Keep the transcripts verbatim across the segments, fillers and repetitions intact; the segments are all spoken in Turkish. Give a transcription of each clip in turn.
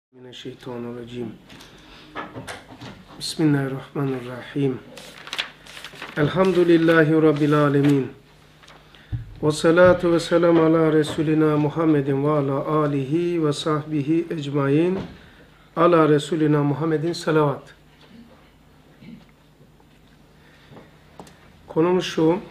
Mineşşeytanirracim. Bismillahirrahmanirrahim. Elhamdülillahi Rabbil alemin. Ve salatu ve selam ala Resulina Muhammedin ve ala alihi ve sahbihi ecmain. Ala Resulina Muhammedin salavat. Konumuz şu.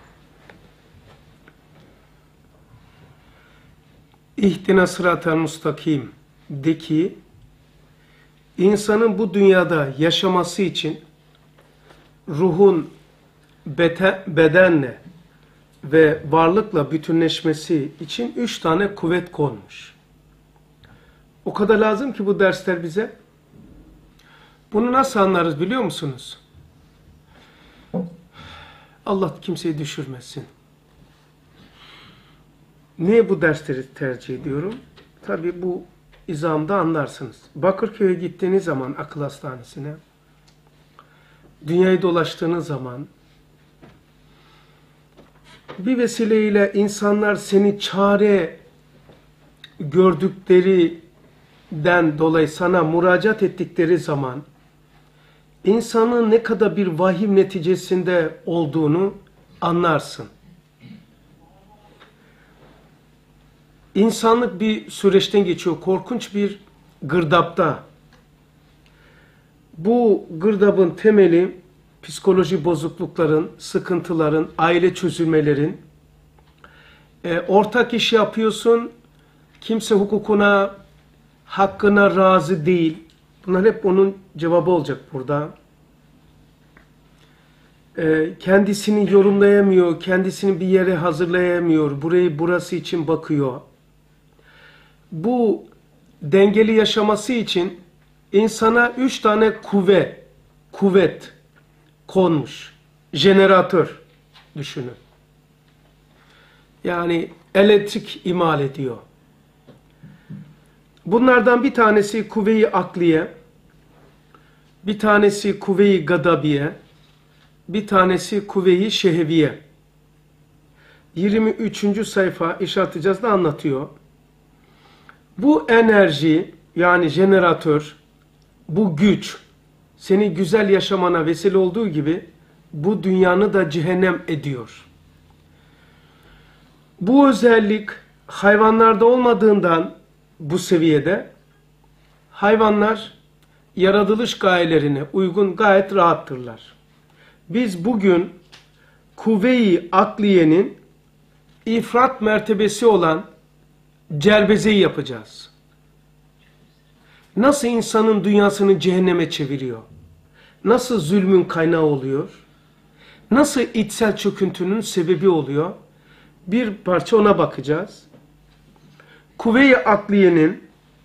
İhtina sıratel mustakim de ki insanın bu dünyada yaşaması için ruhun bete, bedenle ve varlıkla bütünleşmesi için üç tane kuvvet konmuş. O kadar lazım ki bu dersler bize. Bunu nasıl anlarız biliyor musunuz? Allah kimseyi düşürmesin. Niye bu dersleri tercih ediyorum? Tabii bu izamda anlarsınız. Bakırköy'e gittiğiniz zaman akıl hastanesine, dünyayı dolaştığınız zaman bir vesileyle insanlar seni çare gördüklerinden dolayı sana müracaat ettikleri zaman insanın ne kadar bir vahim neticesinde olduğunu anlarsın. İnsanlık bir süreçten geçiyor. Korkunç bir gırdapta. Bu gırdabın temeli psikoloji bozuklukların, sıkıntıların, aile çözülmelerin. E, ortak iş yapıyorsun. Kimse hukukuna, hakkına razı değil. Bunlar hep onun cevabı olacak burada. E, kendisini yorumlayamıyor, kendisini bir yere hazırlayamıyor. Burayı burası için bakıyor. Bu dengeli yaşaması için insana üç tane kuvvet, kuvvet konmuş. Jeneratör düşünün. Yani elektrik imal ediyor. Bunlardan bir tanesi kuvve-i akliye, bir tanesi kuvve-i gadabiye, bir tanesi kuvve-i şehviye. yirmi üçüncü sayfa İşaret Hicaz'da anlatıyor. Bu enerji yani jeneratör, bu güç seni güzel yaşamana vesile olduğu gibi bu dünyanı da cehennem ediyor. Bu özellik hayvanlarda olmadığından bu seviyede hayvanlar yaratılış gayelerine uygun gayet rahattırlar. Biz bugün kuvve-i akliyenin ifrat mertebesi olan celbezeyi yapacağız. Nasıl insanın dünyasını cehenneme çeviriyor? Nasıl zulmün kaynağı oluyor? Nasıl içsel çöküntünün sebebi oluyor? Bir parça ona bakacağız. Kuvve-i akliyenin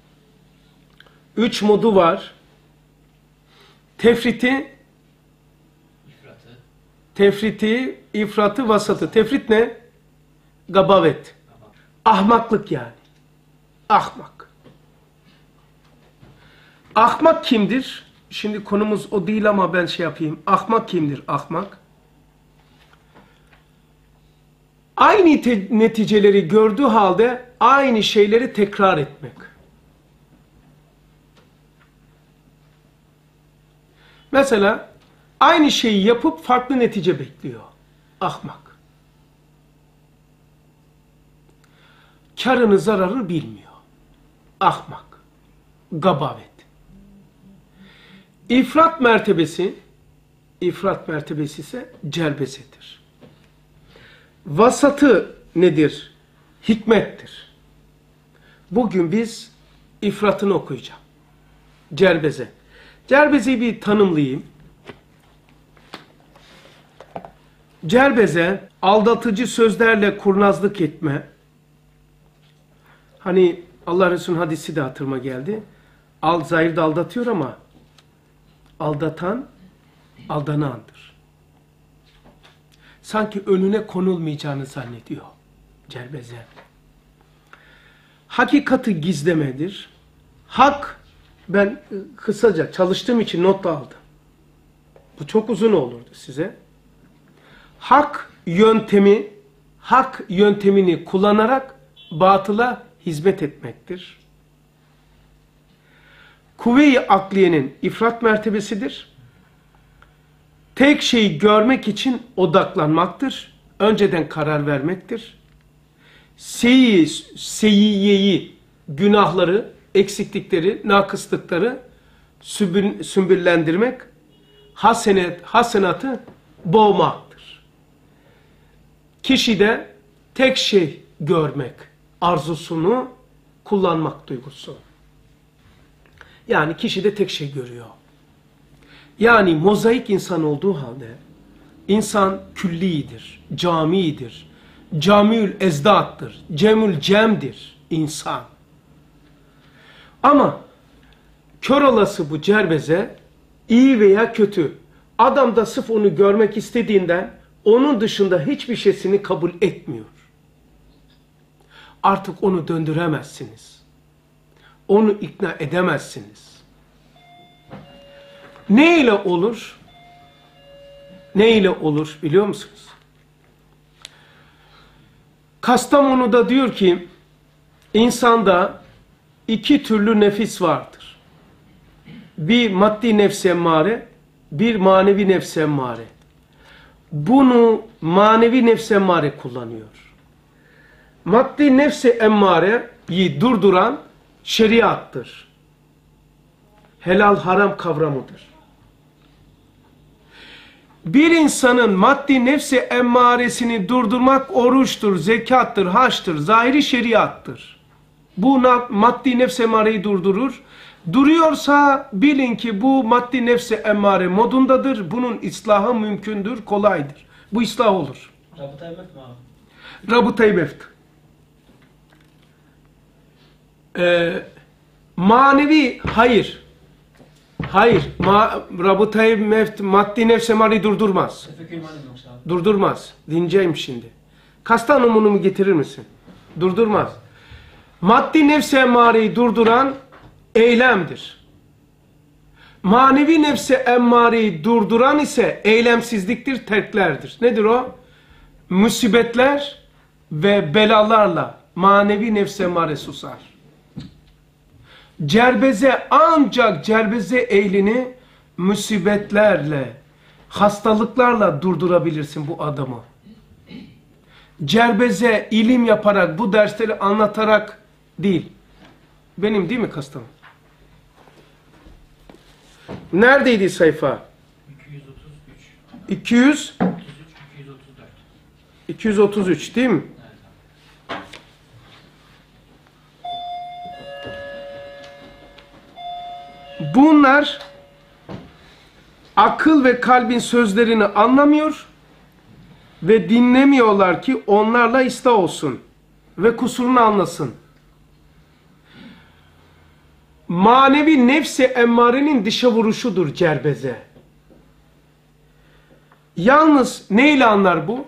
üç modu var. Tefriti, ifratı, tefriti, ifratı, vasatı. Tefrit ne? Gabavet. Ahmaklık yani. Ahmak. Ahmak kimdir? Şimdi konumuz o değil ama ben şey yapayım. Ahmak kimdir? Ahmak. Aynı neticeleri gördüğü halde aynı şeyleri tekrar etmek. Mesela aynı şeyi yapıp farklı netice bekliyor. Ahmak. Karını zararını bilmiyor. Ahmak. Gabavet. İfrat mertebesi, ifrat mertebesi ise celbezedir. Vasatı nedir? Hikmettir. Bugün biz ifratını okuyacağım. Celbeze. Celbezeyi bir tanımlayayım. Celbeze, aldatıcı sözlerle kurnazlık etme. Hani Allah Resulü'nün hadisi de hatırıma geldi. Al, zahirde aldatıyor ama aldatan aldanandır. Sanki önüne konulmayacağını zannediyor. Celbeze. Hakikati gizlemedir. Hak, ben kısaca çalıştığım için not aldım. Bu çok uzun olurdu size. Hak yöntemi, hak yöntemini kullanarak batıla hizmet etmektir. kuvve-i akliyenin ifrat mertebesidir. Tek şeyi görmek için odaklanmaktır. Önceden karar vermektir. Seyi, seyyiyeyi, günahları, eksiklikleri, nakıslıkları sümbül, sümbüllendirmek, hasenet, hasenatı boğmaktır. Kişi de tek şey görmek arzusunu kullanmak duygusu. Yani kişi de tek şey görüyor. Yani mozaik insan olduğu halde insan küllidir, camidir, camiül ezdattır, cemül cemdir insan. Ama kör olası bu cerbeze iyi veya kötü. Adam da sırf onu görmek istediğinden onun dışında hiçbir şeysini kabul etmiyor. Artık onu döndüremezsiniz. Onu ikna edemezsiniz. Ne ile olur? Ne ile olur biliyor musunuz? Kastamonu'da diyor ki insanda iki türlü nefis vardır. Bir maddi nefs-i emmare, bir manevi nefs-i emmare. Bunu manevi nefs-i emmare kullanıyor. Maddi nefs-i emmareyi durduran şeriattır. Helal haram kavramıdır. Bir insanın maddi nefs-i emmaresini durdurmak oruçtur, zekattır, haçtır, zahiri şeriattır. Bu maddi nefs-i emmareyi durdurur. Duruyorsa bilin ki bu maddi nefs-i emmare modundadır. Bunun ıslahı mümkündür, kolaydır. Bu ıslah olur. Rabıta-i meft mi abi? Rabıta-i meft. Ee, manevi hayır. Hayır. Ma, Rabıta-i meft maddi nefs-i emmareyi durdurmaz. Tefekkür imanı mı yoksa abi? Durdurmaz. Dinleyeceğim şimdi. Kastamonu'nu mu getirir misin? Durdurmaz. Maddi nefs-i emmareyi durduran eylemdir. Manevi nefs-i emmareyi durduran ise eylemsizliktir, terklerdir. Nedir o? Musibetler ve belalarla manevi nefs-i emmare susar. Cerbeze ancak cerbeze eylini musibetlerle, hastalıklarla durdurabilirsin bu adamı. Cerbeze ilim yaparak, bu dersleri anlatarak değil. Benim değil mi Kastamonu? Neredeydi sayfa? iki yüz otuz üç. iki yüz otuz üç, iki yüz otuz dört. iki yüz otuz üç değil mi? Evet abi. Bunlar akıl ve kalbin sözlerini anlamıyor ve dinlemiyorlar ki onlarla ıslah olsun ve kusurunu anlasın. Manevi nefs-i emmarenin dışa vuruşudur cerbeze. Yalnız neyle anlar bu?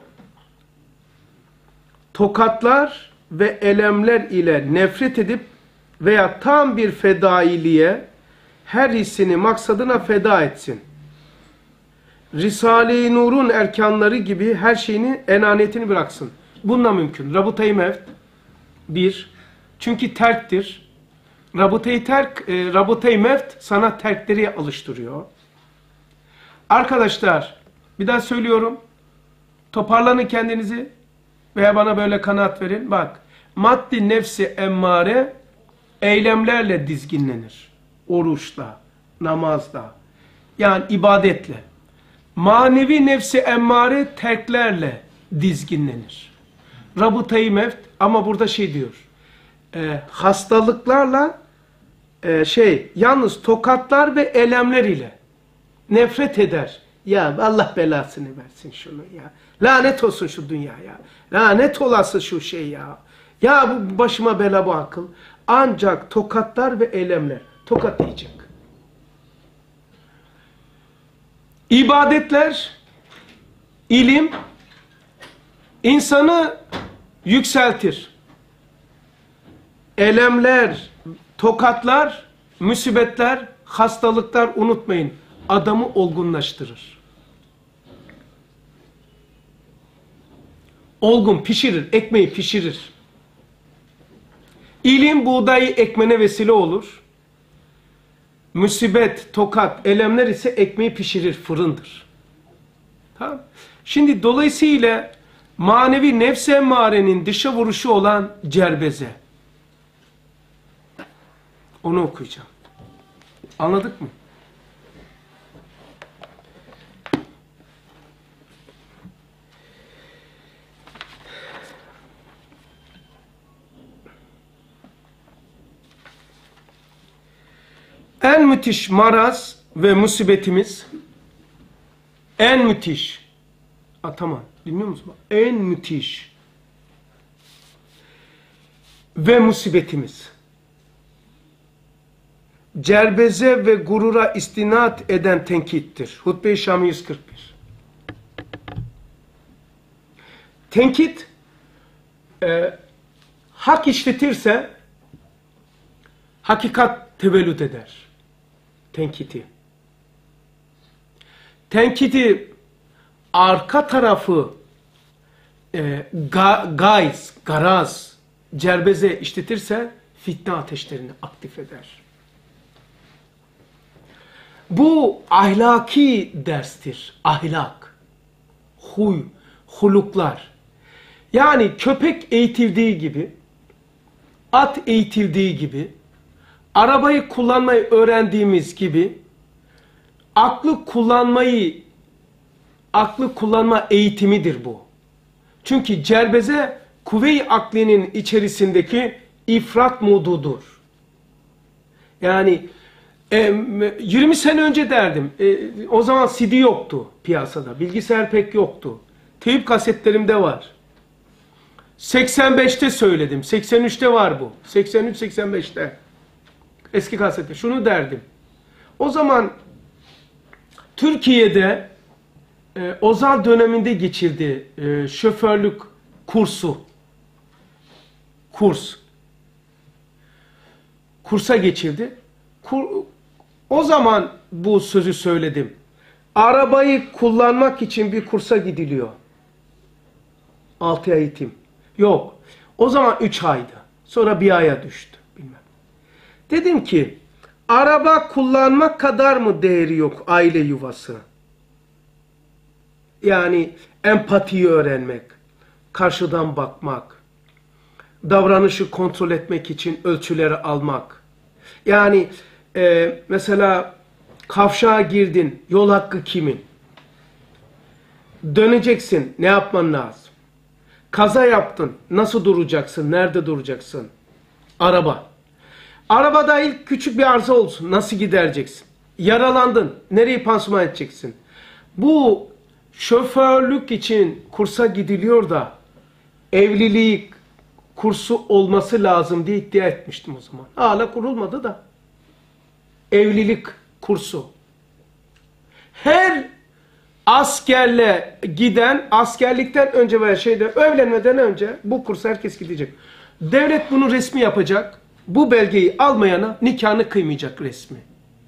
Tokatlar ve elemler ile nefret edip veya tam bir fedailiğe her hissini maksadına feda etsin. Risale-i Nur'un erkanları gibi her şeyini, enaniyetini bıraksın. Bununla mümkün. Rabıta-i mevt bir. Çünkü terktir. Rabıta-i terk, e, Rabıta-i mevt sana terkleri alıştırıyor. Arkadaşlar, bir daha söylüyorum. Toparlanın kendinizi veya bana böyle kanaat verin. Bak, maddi nefsi emmare eylemlerle dizginlenir. Oruçla, namazla, yani ibadetle. Manevi nefsi emmare terklerle dizginlenir. Rabıta-i mevt ama burada şey diyor. E, hastalıklarla e, şey yalnız tokatlar ve elemler ile nefret eder. Ya Allah belasını versin şunu ya. Lanet olsun şu dünyaya. Lanet olası şu şey ya. Ya bu başıma bela bu akıl. Ancak tokatlar ve elemler. Tokat diyecek. İbadetler, ilim insanı yükseltir. Elemler, tokatlar, musibetler, hastalıklar unutmayın. Adamı olgunlaştırır. Olgun pişirir, ekmeği pişirir. İlim buğdayı ekmene vesile olur. musibet, tokat, elemler ise ekmeği pişirir, fırındır. Tamam. Şimdi dolayısıyla manevi nefs-i emmarenin dışa vuruşu olan cerbeze. Onu okuyacağım. Anladık mı? En müthiş maraz ve musibetimiz, en müthiş, Ataman, dinliyor musun? En müthiş ve musibetimiz, cerbeze ve gurura istinad eden tenkittir. Hutbe-i Şami yüz kırk bir. Tenkit, e, hak işletirse, hakikat tevellüt eder. Tenkiti. Tenkiti arka tarafı e, ga, gayz, garaz, cerbeze işletirse fitne ateşlerini aktif eder. Bu ahlaki derstir. Ahlak, huy, huluklar. Yani köpek eğitildiği gibi, at eğitildiği gibi, arabayı kullanmayı öğrendiğimiz gibi aklı kullanmayı aklı kullanma eğitimidir bu. Çünkü cerbeze kuvve-i aklinin içerisindeki ifrat modudur. Yani e, yirmi sene önce derdim. E, o zaman C D yoktu piyasada. Bilgisayar pek yoktu. Teyip kasetlerimde var. seksen beşte söyledim. seksen üçte var bu. seksen üç seksen beşte. Eski kasette. Şunu derdim. O zaman Türkiye'de e, Ozal döneminde geçirdi e, şoförlük kursu. Kurs. Kursa geçirdi. Kur, o zaman bu sözü söyledim. Arabayı kullanmak için bir kursa gidiliyor. altı ay eğitim. Yok. O zaman üç aydı. Sonra bir aya düştü. Bilmem. Dedim ki araba kullanmak kadar mı değeri yok aile yuvası? Yani empatiyi öğrenmek, karşıdan bakmak, davranışı kontrol etmek için ölçüleri almak. Yani e, mesela kavşağa girdin, yol hakkı kimin? Döneceksin, ne yapman lazım? Kaza yaptın, nasıl duracaksın, nerede duracaksın? Araba. Arabada ilk küçük bir arıza olsun, nasıl gidereceksin? Yaralandın, nereyi pansuman edeceksin? Bu şoförlük için kursa gidiliyor da evlilik kursu olması lazım diye iddia etmiştim o zaman. Hala kurulmadı da. Evlilik kursu. Her askerle giden, askerlikten önce veya şeyde evlenmeden önce bu kursa herkes gidecek. Devlet bunu resmi yapacak. Bu belgeyi almayana nikahını kıymayacak resmi.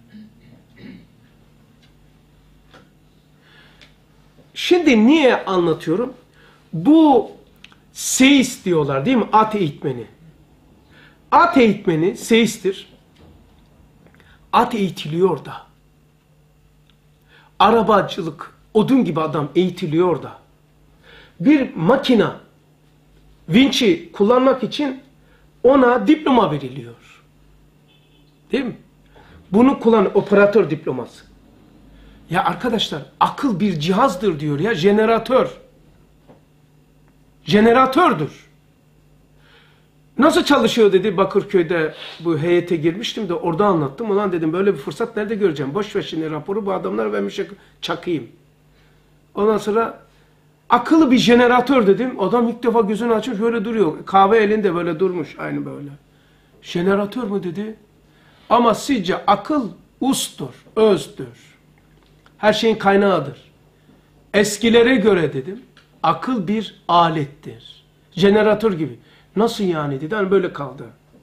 Şimdi niye anlatıyorum? Bu seist diyorlar değil mi? At eğitmeni. At eğitmeni seisttir. At eğitiliyor da. Arabacılık, odun gibi adam eğitiliyor da. Bir makina, vinçi kullanmak için ona diploma veriliyor. Değil mi? Bunu kullan, operatör diploması. Ya arkadaşlar, akıl bir cihazdır diyor ya, jeneratör. Jeneratördür. Nasıl çalışıyor dedi Bakırköy'de, bu heyete girmiştim de orada anlattım. Ulan dedim böyle bir fırsat nerede göreceğim? Boş ver şimdi raporu, bu adamlar vermiş, çakayım. Ondan sonra akıllı bir jeneratör dedim. Adam ilk defa gözünü açmış böyle duruyor. Kahve elinde böyle durmuş aynı böyle. Jeneratör mü dedi? Ama sizce akıl ustur, özdür. Her şeyin kaynağıdır. Eskilere göre dedim, akıl bir alettir. Jeneratör gibi. Nasıl yani dedi, hani böyle kaldı.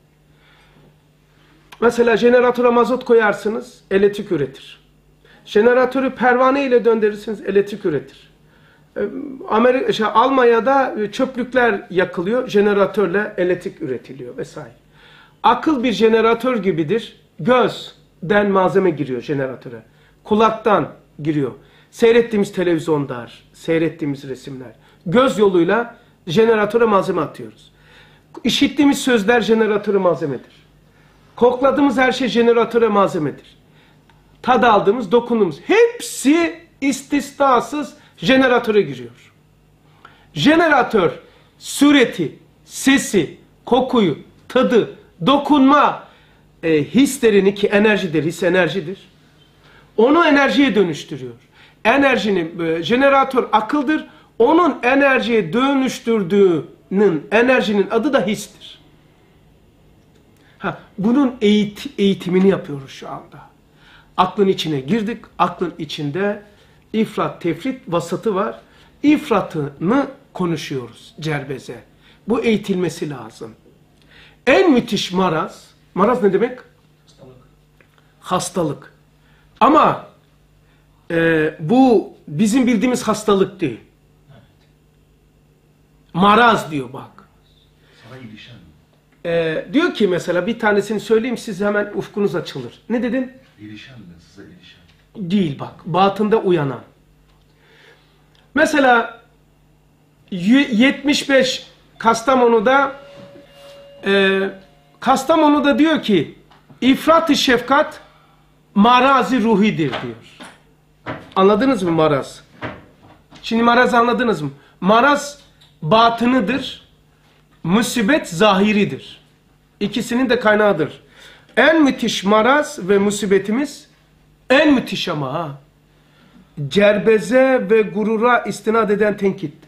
Mesela jeneratöre mazot koyarsınız, elektrik üretir. Jeneratörü pervane ile döndürürsünüz, elektrik üretir. Amerika, şey, Almanya'da çöplükler yakılıyor, jeneratörle elektrik üretiliyor vesaire. Akıl bir jeneratör gibidir. Göz, den malzeme giriyor jeneratöre. Kulaktan giriyor. Seyrettiğimiz televizyonlar, seyrettiğimiz resimler. Göz yoluyla jeneratöre malzeme atıyoruz. İşittiğimiz sözler jeneratöre malzemedir. Kokladığımız her şey jeneratöre malzemedir. Tad aldığımız, dokunduğumuz hepsi istisnasız jeneratöre giriyor. Jeneratör sureti, sesi, kokuyu, tadı, dokunma e, hislerini, ki enerjidir, his enerjidir. Onu enerjiye dönüştürüyor. Enerjinin e, jeneratör akıldır. Onun enerjiye dönüştürdüğünün, enerjinin adı da histir. Ha, bunun eğit eğitimini yapıyoruz şu anda. Aklın içine girdik. Aklın içinde ifrat, tefrit, vasatı var. İfratını konuşuyoruz cerbeze. Bu eğitilmesi lazım. En müthiş maraz, maraz ne demek? Hastalık. Hastalık. Ama e, bu bizim bildiğimiz hastalık değil. Evet. Maraz diyor bak. Sana ilişen mi? E, diyor ki mesela bir tanesini söyleyeyim, siz hemen ufkunuz açılır. Ne dedin? İlişen mi? Size ilişen. Değil bak. Batında uyanan. Mesela yetmiş beş Kastamonu'da e, Kastamonu'da diyor ki ifrat-ı şefkat marazi ruhidir diyor. Anladınız mı maraz? Şimdi maraz anladınız mı? Maraz batınıdır. Musibet zahiridir. İkisinin de kaynağıdır. En müthiş maraz ve musibetimiz, en müthiş ama ha, cerbeze ve gurura istinad eden tenkittir.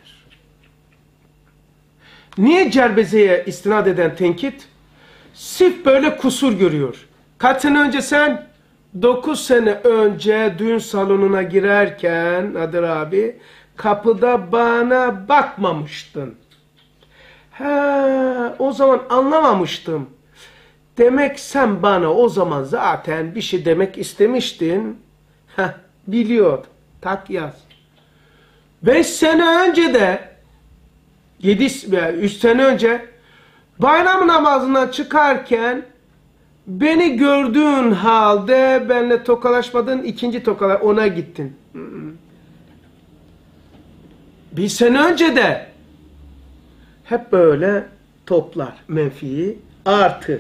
Niye cerbezeye istinad eden tenkit? Sırf böyle kusur görüyor. Kaç sene önce sen? dokuz sene önce düğün salonuna girerken Nadir abi kapıda bana bakmamıştın. He, o zaman anlamamıştım. Demek sen bana o zaman zaten bir şey demek istemiştin. Heh, biliyordum. Tak yaz. Beş sene önce de yedi veya üç sene önce bayram namazından çıkarken beni gördüğün halde benimle tokalaşmadın, ikinci tokala ona gittin. Bir sene önce de hep böyle toplar menfiyi artı.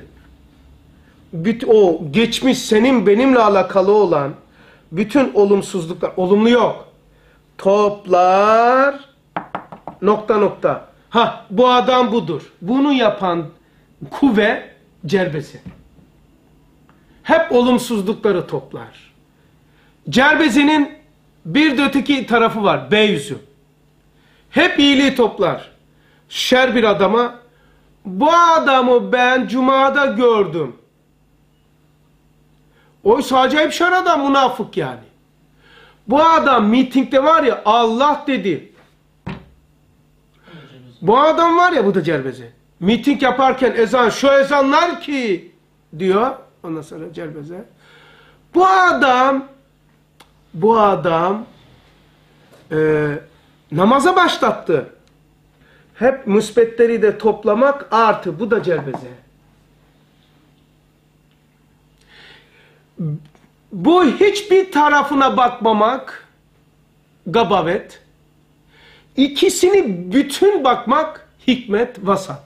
O geçmiş senin benimle alakalı olan bütün olumsuzluklar, olumlu yok. Toplar nokta nokta. Ha, bu adam budur. Bunu yapan kuvve cerbezi. Hep olumsuzlukları toplar. Cerbezenin bir de öteki tarafı var. B yüzü. Hep iyiliği toplar. Şer bir adama, bu adamı ben cumada gördüm. Oysa acayip şer adam, münafık yani. Bu adam mitingde var ya Allah dedi. Bu adam var ya, bu da cerbeze. Miting yaparken ezan, şu ezanlar ki diyor. Ondan sonra cerbeze. Bu adam bu adam e, namaza başlattı. Hep müsbetleri de toplamak artı, bu da cerbeze. Bu hiçbir tarafına bakmamak gabavet. İkisini bütün bakmak hikmet, vasat.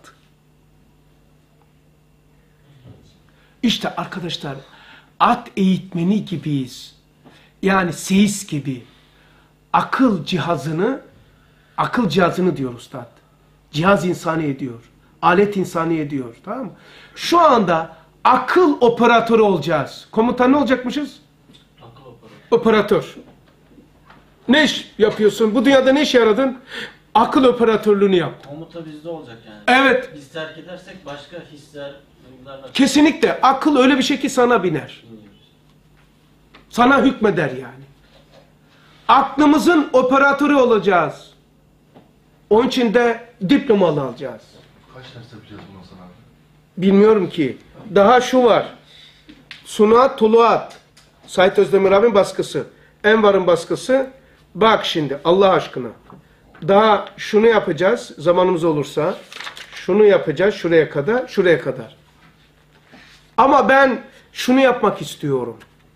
İşte arkadaşlar at eğitmeni gibiyiz. Yani seyis gibi. Akıl cihazını, akıl cihazını diyor ustad. Cihaz insani ediyor. Alet insani ediyor. Tamam mı? Şu anda akıl operatörü olacağız. Komutan ne olacakmışız? Akıl operatörü. Operatör. Ne iş yapıyorsun? Bu dünyada ne iş yaradın? Akıl operatörlüğünü yap. Komuta bizde olacak yani. Evet. Biz terk edersek başka hisler, duygularla Kesinlikle. Akıl öyle bir şey ki sana biner. dinliyoruz. Sana hükmeder yani. Aklımızın operatörü olacağız. Onun için de diplomalı alacağız. Kaç ders yapacağız bundan sonra abi? Bilmiyorum ki. Daha şu var. Sunat, Tuluat. Sait Özdemir abinin baskısı. Envar'ın baskısı. Bak şimdi Allah aşkına. Daha şunu yapacağız zamanımız olursa. Şunu yapacağız şuraya kadar, şuraya kadar. Ama ben şunu yapmak istiyorum.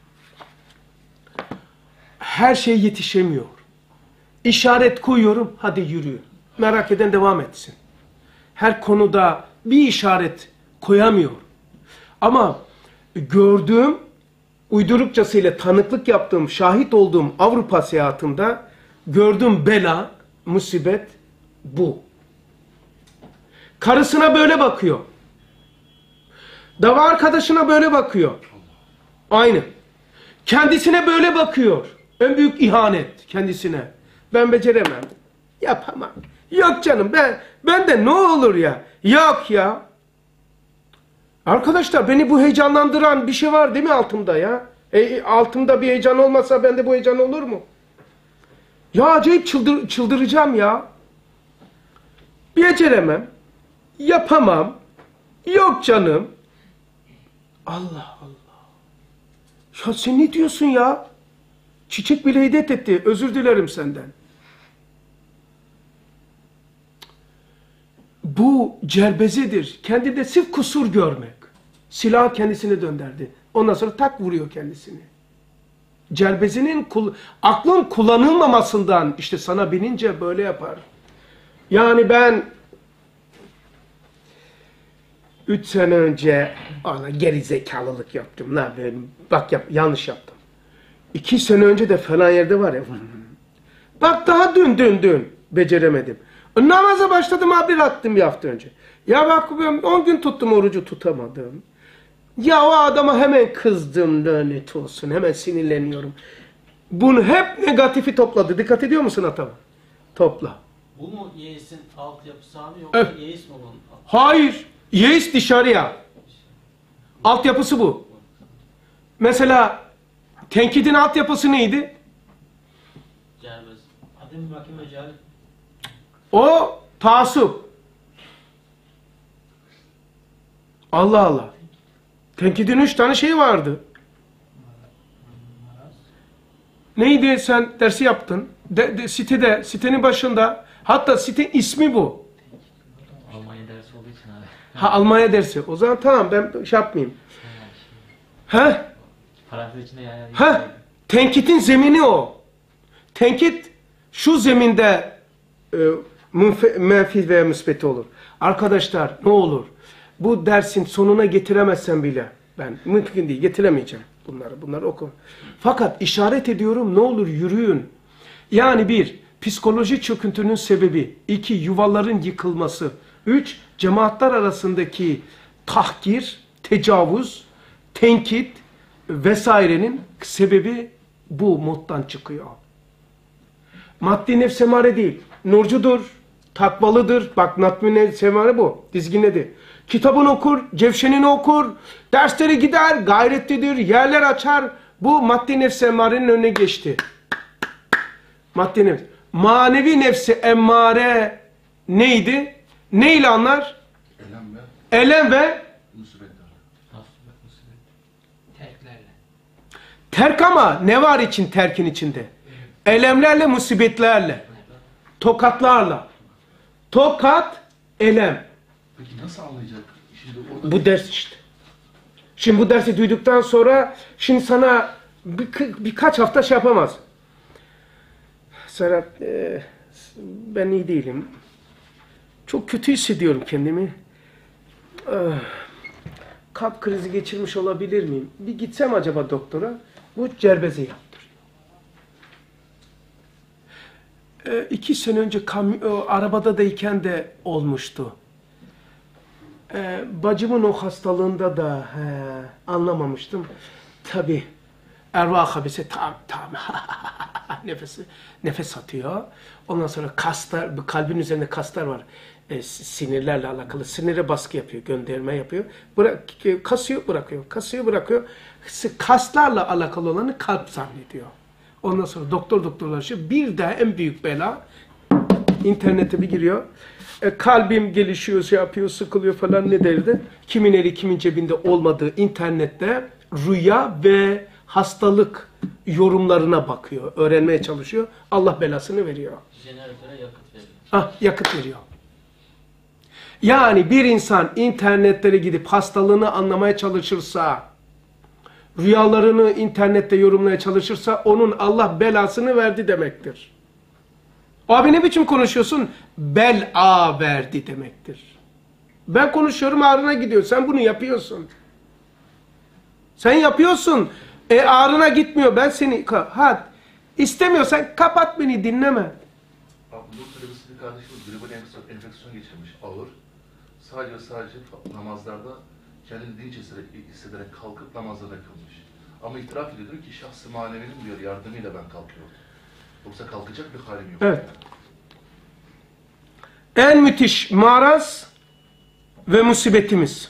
Her şey yetişemiyor. İşaret koyuyorum, hadi yürü. Merak eden devam etsin. Her konuda bir işaret koyamıyor. Ama gördüğüm, uydurukçasıyla tanıklık yaptığım, şahit olduğum Avrupa seyahatinde gördüğüm bela, musibet bu. Karısına böyle bakıyor. Dava arkadaşına böyle bakıyor. Aynı. Kendisine böyle bakıyor. En büyük ihanet kendisine. Ben beceremem. Yapamam. Yok canım ben ben de ne olur ya. Yok ya. Arkadaşlar beni bu heyecanlandıran bir şey var değil mi altımda ya? E, altımda bir heyecan olmasa bende bu heyecan olur mu? Ya acayip çıldır, çıldıracağım ya. Beceremem. Yapamam. Yok canım. Allah Allah. Ya sen ne diyorsun ya? Çiçek bile hiddet etti. Özür dilerim senden. Bu cerbezedir. Kendinde sırf kusur görmek. Silahı kendisine döndürdü. Ondan sonra tak vuruyor kendisini. Cerbezenin kul aklın kullanılmamasından işte sana binince böyle yapar. Yani ben üç sene önce ona geri zekalılık yaptım. Ne yapayım? Bak yap, yanlış yaptım. İki sene önce de falan yerde var ya. Bak daha dün dün dün beceremedim. Namaza başladım abi bıraktım bir hafta önce. Ya bak ben on gün tuttum orucu tutamadım. Ya o adama hemen kızdım lanet olsun. Hemen sinirleniyorum. Bunu hep negatifi topladı. Dikkat ediyor musun Atam? Topla. Bu mu Yeis'in altyapısı abi yoksa Evet. Yeis mi bunun? Hayır. Yeis dışarıya. Altyapısı bu. Mesela tenkidin altyapısı neydi? Cerbez. Hadi bir bakayım Mecali. O taassup. Allah Allah. Tenkidin üç tane şey vardı. Neydi sen dersi yaptın? De, de, sitede, sitenin başında. Hatta sitenin ismi bu. Almanya dersi olduğu için abi. Ha Almanya dersi. O zaman tamam ben şey yapmayayım. Ha? Parantez içinde yani. Ha? Tenkitin zemini o. Tenkit şu zeminde e, münfe- menfi veya müsbeti olur. Arkadaşlar ne olur? Bu dersin sonuna getiremezsem bile ben mümkün değil getiremeyeceğim bunları. Bunları oku. Fakat işaret ediyorum ne olur yürüyün. Yani bir psikoloji çöküntünün sebebi. iki yuvaların yıkılması. Üç cemaatler arasındaki tahkir, tecavüz, tenkit vesairenin sebebi bu moddan çıkıyor. Maddi nefs semare değil. Nurcudur, takvalıdır. Bak natmine semare bu. Dizginledi. Kitabını okur, cevşenini okur, dersleri gider, gayretlidir, yerler açar. Bu maddi nefs emmarenin önüne geçti. Maddi nefs. Manevi nefsi emmare neydi? Neyle anlar? Elem ve Elem ve musibetler. Terklerle. terk ama ne var için terkin içinde? Elemlerle, musibetlerle. Tokatlarla. Tokat, elem. Peki nasıl anlayacak? Şimdi orada Bu ders işte. Şimdi bu dersi duyduktan sonra şimdi sana bir, birkaç hafta şey yapamaz. Serap e, ben iyi değilim. Çok kötü hissediyorum kendimi. Ah, kalp krizi geçirmiş olabilir miyim? Bir gitsem acaba doktora? Bu cerbeze yaptırıyor. E, iki sene önce kam- o, arabadayken de olmuştu. Ee, bacımın o hastalığında da he, anlamamıştım. Tabi ervah habise tam tam nefesi nefes atıyor. Ondan sonra kaslar, bu kalbin üzerinde kaslar var. E, sinirlerle alakalı. Sinire baskı yapıyor, gönderme yapıyor. Bırak, kasıyor, bırakıyor. Kasıyor, bırakıyor. Kaslarla alakalı olanı kalp zannediyor. Ondan sonra doktor doktorlaşıyor. Bir daha en büyük bela internete bir giriyor. E, kalbim gelişiyor, şey yapıyor, sıkılıyor falan ne derdi? Kimin eli kimin cebinde olmadığı internette rüya ve hastalık yorumlarına bakıyor. Öğrenmeye çalışıyor. Allah belasını veriyor. Jeneratöre yakıt veriyor. Ah, yakıt veriyor. Yani bir insan internetlere gidip hastalığını anlamaya çalışırsa rüyalarını internette yorumlamaya çalışırsa onun Allah belasını verdi demektir. Abi ne biçim konuşuyorsun? Bela verdi demektir. Ben konuşuyorum ağrına gidiyor. Sen bunu yapıyorsun. Sen yapıyorsun. E ağrına gitmiyor. Ben seni... Ha, istemiyorsan kapat beni, dinleme. Abi Nur talebesi bir kardeşimiz gribal enfeksiyon geçirmiş ağır. Sadece sadece namazlarda kendini dinç hissederek kalkıp namazda da kılmış. Ama itiraf ediyor diyor ki şahsı manevinin diyor yardımıyla ben kalkıyorum. Yoksa kalkacak bir halim yok. Evet. En müthiş maraz ve musibetimiz.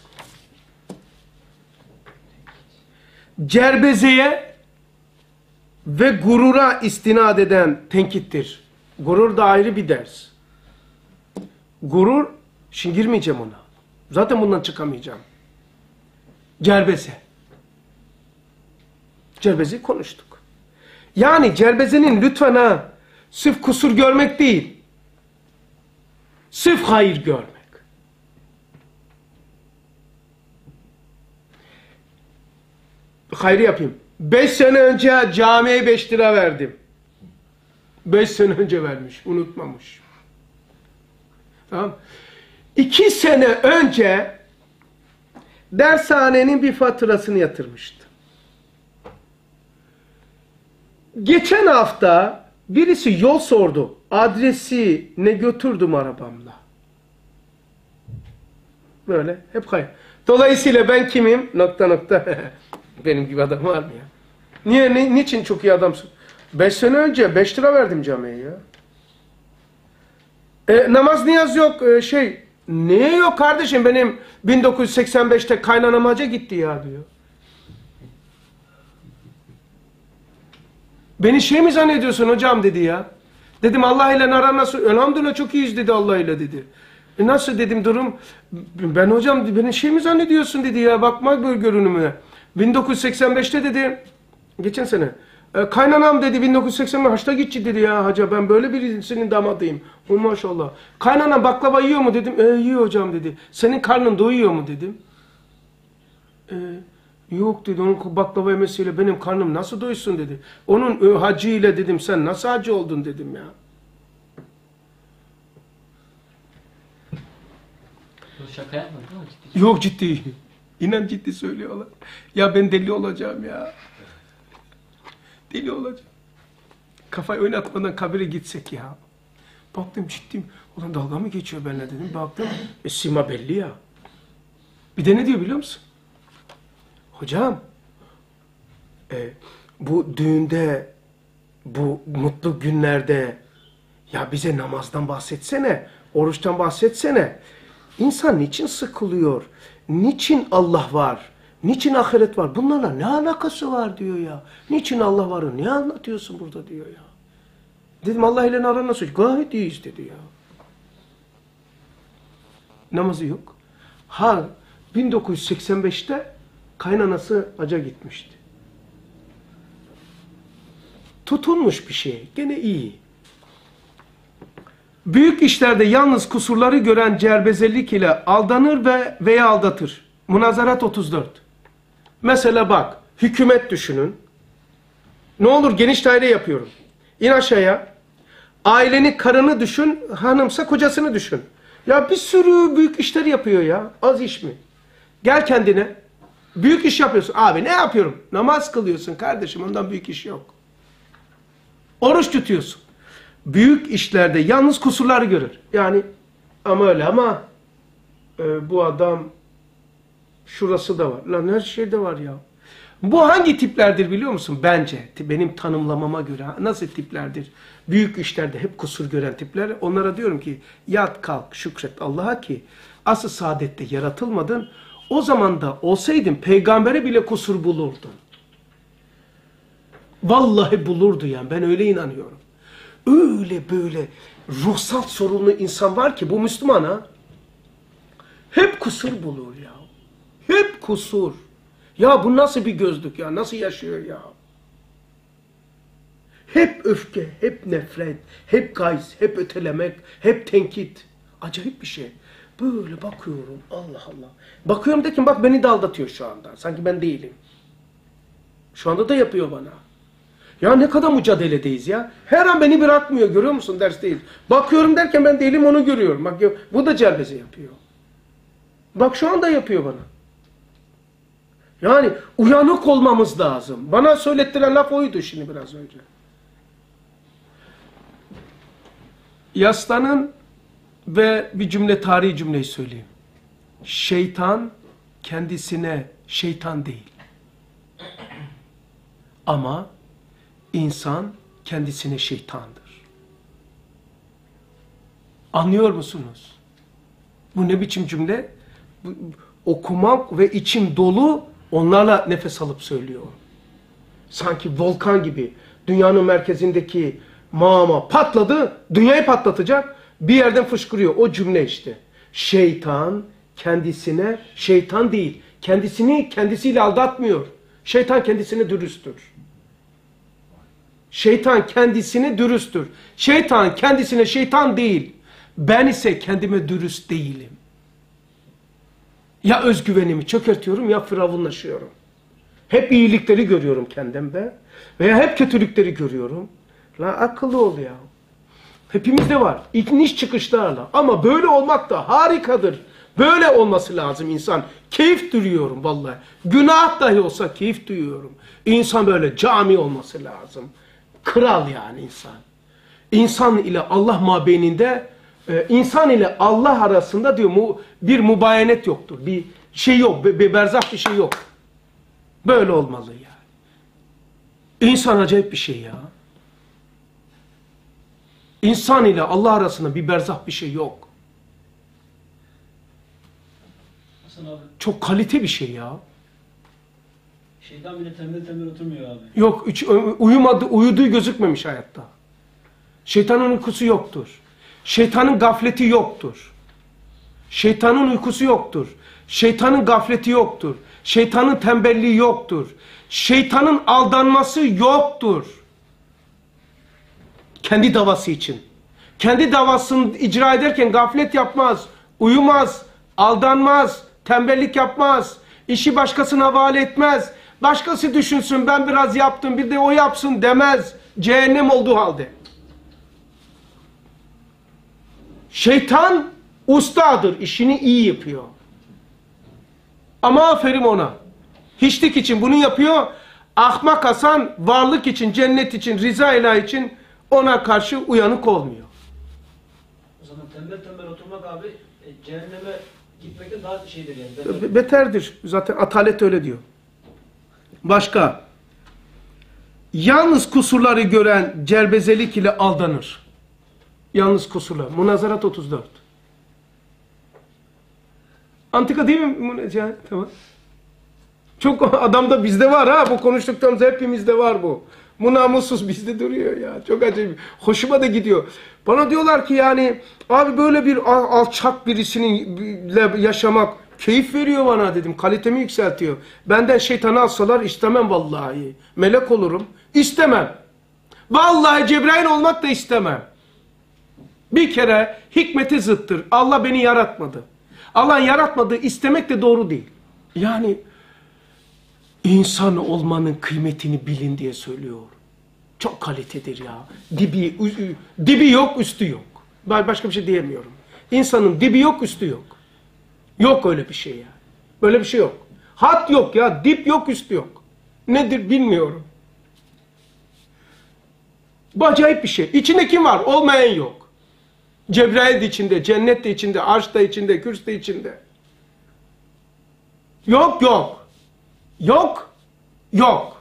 Cerbezeye ve gurura istinad eden tenkittir. Gurur da ayrı bir ders. Gurur, şimdi girmeyeceğim ona. Zaten bundan çıkamayacağım. Cerbeze. Cerbezeyi konuştuk. Yani cerbezenin lütfen ha, sırf kusur görmek değil, sırf hayır görmek. Hayrı yapayım. Beş sene önce camiye beş lira verdim. Beş sene önce vermiş, unutmamış. Tamam. İki sene önce dershanenin bir faturasını yatırmıştı. Geçen hafta birisi yol sordu. Adresi ne götürdüm arabamla. Böyle hep hayır. Dolayısıyla ben kimim? Nokta nokta. Benim gibi adam var mı ya? Niye? Ni, niçin çok iyi adamsın? Beş sene önce beş lira verdim camiye ya. E, namaz niyaz yok. E, şey, niye yok kardeşim? Benim bin dokuz yüz seksen beşte kaynanam hacca gitti ya diyor. Beni şey mi zannediyorsun hocam dedi ya. Dedim Allah ile aran nasıl? Elhamdülillah çok iyiyiz dedi Allah ile dedi. E nasıl dedim durum? Ben hocam beni şey mi zannediyorsun dedi ya. Bakma böyle görünümüne. bin dokuz yüz seksen beşte dedi. Geçen sene. E, kaynanam dedi bin dokuz yüz seksen beş haçta gitti dedi ya hacı ben böyle birisinin damadıyım. O maşallah. Kaynanam baklava yiyor mu dedim. E yiyor hocam dedi. Senin karnın doyuyor mu dedim. E yok dedi onun baklava yemesiyle benim karnım nasıl doysun dedi. Onun hacı ile dedim sen nasıl hacı oldun dedim ya. Şaka yapmadın değil mi? Ciddi. Yok ciddi. İnan ciddi söylüyorlar. Ya ben deli olacağım ya. Deli olacağım. Kafayı oynatmadan kabire gitsek ya. Baktım ciddiyim. Ulan dalga mı geçiyor benimle dedim. Baktım e, sima belli ya. Bir de ne diyor biliyor musun? Hocam e, bu düğünde bu mutlu günlerde ya bize namazdan bahsetsene. Oruçtan bahsetsene. İnsan niçin sıkılıyor? Niçin Allah var? Niçin ahiret var? Bunlarla ne alakası var diyor ya. Niçin Allah var? Ne anlatıyorsun burada diyor ya. Dedim Allah ile aran nasıl? Gayet iyiyiz dedi ya. Namazı yok. Ha bin dokuz yüz seksen beşte kaynanası hacca gitmişti. Tutulmuş bir şey. Gene iyi. Büyük işlerde yalnız kusurları gören cerbezelik ile aldanır ve veya aldatır. Münazarat otuz dört. Mesela bak, hükümet düşünün. Ne olur geniş daire yapıyorum. İn aşağıya. Ailenin karını düşün, hanımsa kocasını düşün. Ya bir sürü büyük işler yapıyor ya. Az iş mi? Gel kendine. Büyük iş yapıyorsun. Abi ne yapıyorum? Namaz kılıyorsun kardeşim. Ondan büyük iş yok. Oruç tutuyorsun. Büyük işlerde yalnız kusurları görür. Yani ama öyle ama e, bu adam şurası da var. Lan her şeyde var ya. Bu hangi tiplerdir biliyor musun? Bence benim tanımlamama göre nasıl tiplerdir? Büyük işlerde hep kusur gören tipler. Onlara diyorum ki yat kalk şükret Allah'a ki asıl saadette yaratılmadın. O zaman da olsaydın peygambere bile kusur bulurdun. Vallahi bulurdu yani ben öyle inanıyorum. Öyle böyle ruhsal sorunlu insan var ki bu Müslümana hep kusur bulur ya. Hep kusur. Ya bu nasıl bir gözlük ya? Nasıl yaşıyor ya? Hep öfke, hep nefret, hep gayz, hep ötelemek, hep tenkit. Acayip bir şey. Böyle bakıyorum. Allah Allah. Bakıyorum derken bak beni de aldatıyor şu anda. Sanki ben değilim. Şu anda da yapıyor bana. Ya ne kadar mücadeledeyiz ya. Her an beni bırakmıyor, görüyor musun, dersteyiz. Bakıyorum derken ben değilim, onu görüyorum. Bak bu da celbeze yapıyor. Bak şu anda yapıyor bana. Yani uyanık olmamız lazım. Bana söylettiren laf oydu şimdi biraz önce. Yaslanın ve bir cümle, tarihi cümleyi söyleyeyim. Şeytan kendisine şeytan değil. Ama insan kendisine şeytandır. Anlıyor musunuz? Bu ne biçim cümle? Bu, okumak ve içim dolu, onlarla nefes alıp söylüyor. Sanki volkan gibi dünyanın merkezindeki mağma patladı, dünyayı patlatacak, bir yerden fışkırıyor. O cümle işte. Şeytan kendisine şeytan değil. Kendisini kendisiyle aldatmıyor. Şeytan kendisine dürüsttür. Şeytan kendisine dürüsttür. Şeytan kendisine şeytan değil. Ben ise kendime dürüst değilim. Ya özgüvenimi çökertiyorum ya firavunlaşıyorum. Hep iyilikleri görüyorum kendimde veya hep kötülükleri görüyorum. La akıllı ol ya. Hepimizde var. İniş çıkışlarla. Ama böyle olmak da harikadır. Böyle olması lazım insan. Keyif duyuyorum vallahi. Günah dahi olsa keyif duyuyorum. İnsan böyle cami olması lazım. Kral yani insan. İnsan ile Allah mabeyininde, e, insan ile Allah arasında diyor mu, bir mubayenet yoktur. Bir şey yok. Bir, bir berzah bir şey yok. Böyle olmalı yani. İnsan acayip bir şey ya. İnsan ile Allah arasında bir berzah bir şey yok. Hasan abi, Çok kalite bir şey ya. şeytan bile tembel tembel oturmuyor abi. Yok, üç, uyumadı, uyuduğu gözükmemiş hayatta. Şeytanın uykusu yoktur. Şeytanın gafleti yoktur. Şeytanın uykusu yoktur. Şeytanın gafleti yoktur. Şeytanın tembelliği yoktur. Şeytanın aldanması yoktur. Kendi davası için. Kendi davasını icra ederken gaflet yapmaz, uyumaz, aldanmaz, tembellik yapmaz, işi başkasına havale etmez. Başkası düşünsün, ben biraz yaptım, bir de o yapsın demez. Cehennem olduğu halde. Şeytan ustadır, işini iyi yapıyor. Ama aferin ona. Hiçlik için bunu yapıyor. Ahmak Hasan varlık için, cennet için, rıza ilahi için ona karşı uyanık olmuyor. O zaman tembel tembel oturmak abi e, cehenneme gitmekten daha şeydir yani. Be- Beterdir. Zaten atalet öyle diyor. Başka. Yalnız kusurları gören cerbezelik ile aldanır. Yalnız kusurlar. Munazarat otuz dört. Antika değil mi? Muna- Tamam. Çok adamda bizde var ha. Bu konuştuklarımız hepimizde var bu. Bu namussuz bizde duruyor ya. Çok acayip. Hoşuma da gidiyor. Bana diyorlar ki yani abi böyle bir al- alçak birisinin yaşamak keyif veriyor bana dedim. Kalitemi yükseltiyor. Benden şeytanı alsalar istemem vallahi. Melek olurum. İstemem. Vallahi Cebrail olmak da istemem. Bir kere hikmeti zıttır. Allah beni yaratmadı. Allah yaratmadığı istemek de doğru değil. Yani İnsan olmanın kıymetini bilin diye söylüyor. Çok kalitedir ya. Dibi, dibi yok, üstü yok. Ben başka bir şey diyemiyorum. İnsanın dibi yok, üstü yok. Yok öyle bir şey ya. Böyle bir şey yok. Hat yok ya, dip yok, üstü yok. Nedir bilmiyorum. Bu acayip bir şey. İçinde kim var? Olmayan yok. Cebrail de içinde, cennet de içinde, arş da içinde, kürs de içinde. Yok yok. Yok, yok.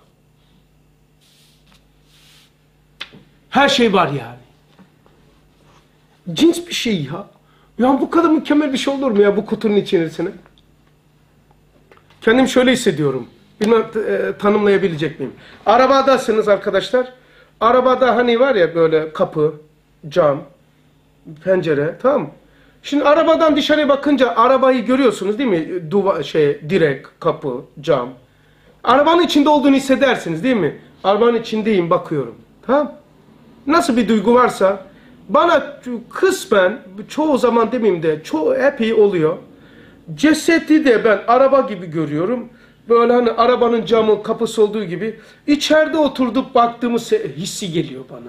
Her şey var yani. Cins bir şey ya. Ya bu kadar mükemmel bir şey olur mu ya bu kutunun içerisine? Kendim şöyle hissediyorum. Bilmem e, tanımlayabilecek miyim? Arabadasınız arkadaşlar. Arabada hani var ya böyle kapı, cam, pencere, tamam mı? Şimdi arabadan dışarıya bakınca arabayı görüyorsunuz değil mi? Duva, şey, direk, kapı, cam. Arabanın içinde olduğunu hissedersiniz değil mi? Arabanın içindeyim, bakıyorum. Tamam? Nasıl bir duygu varsa bana kısmen, çoğu zaman demeyeyim de çoğu epey oluyor. Cesedi de ben araba gibi görüyorum. Böyle hani arabanın camı, kapısı olduğu gibi içeride oturduk baktığımız hissi geliyor bana.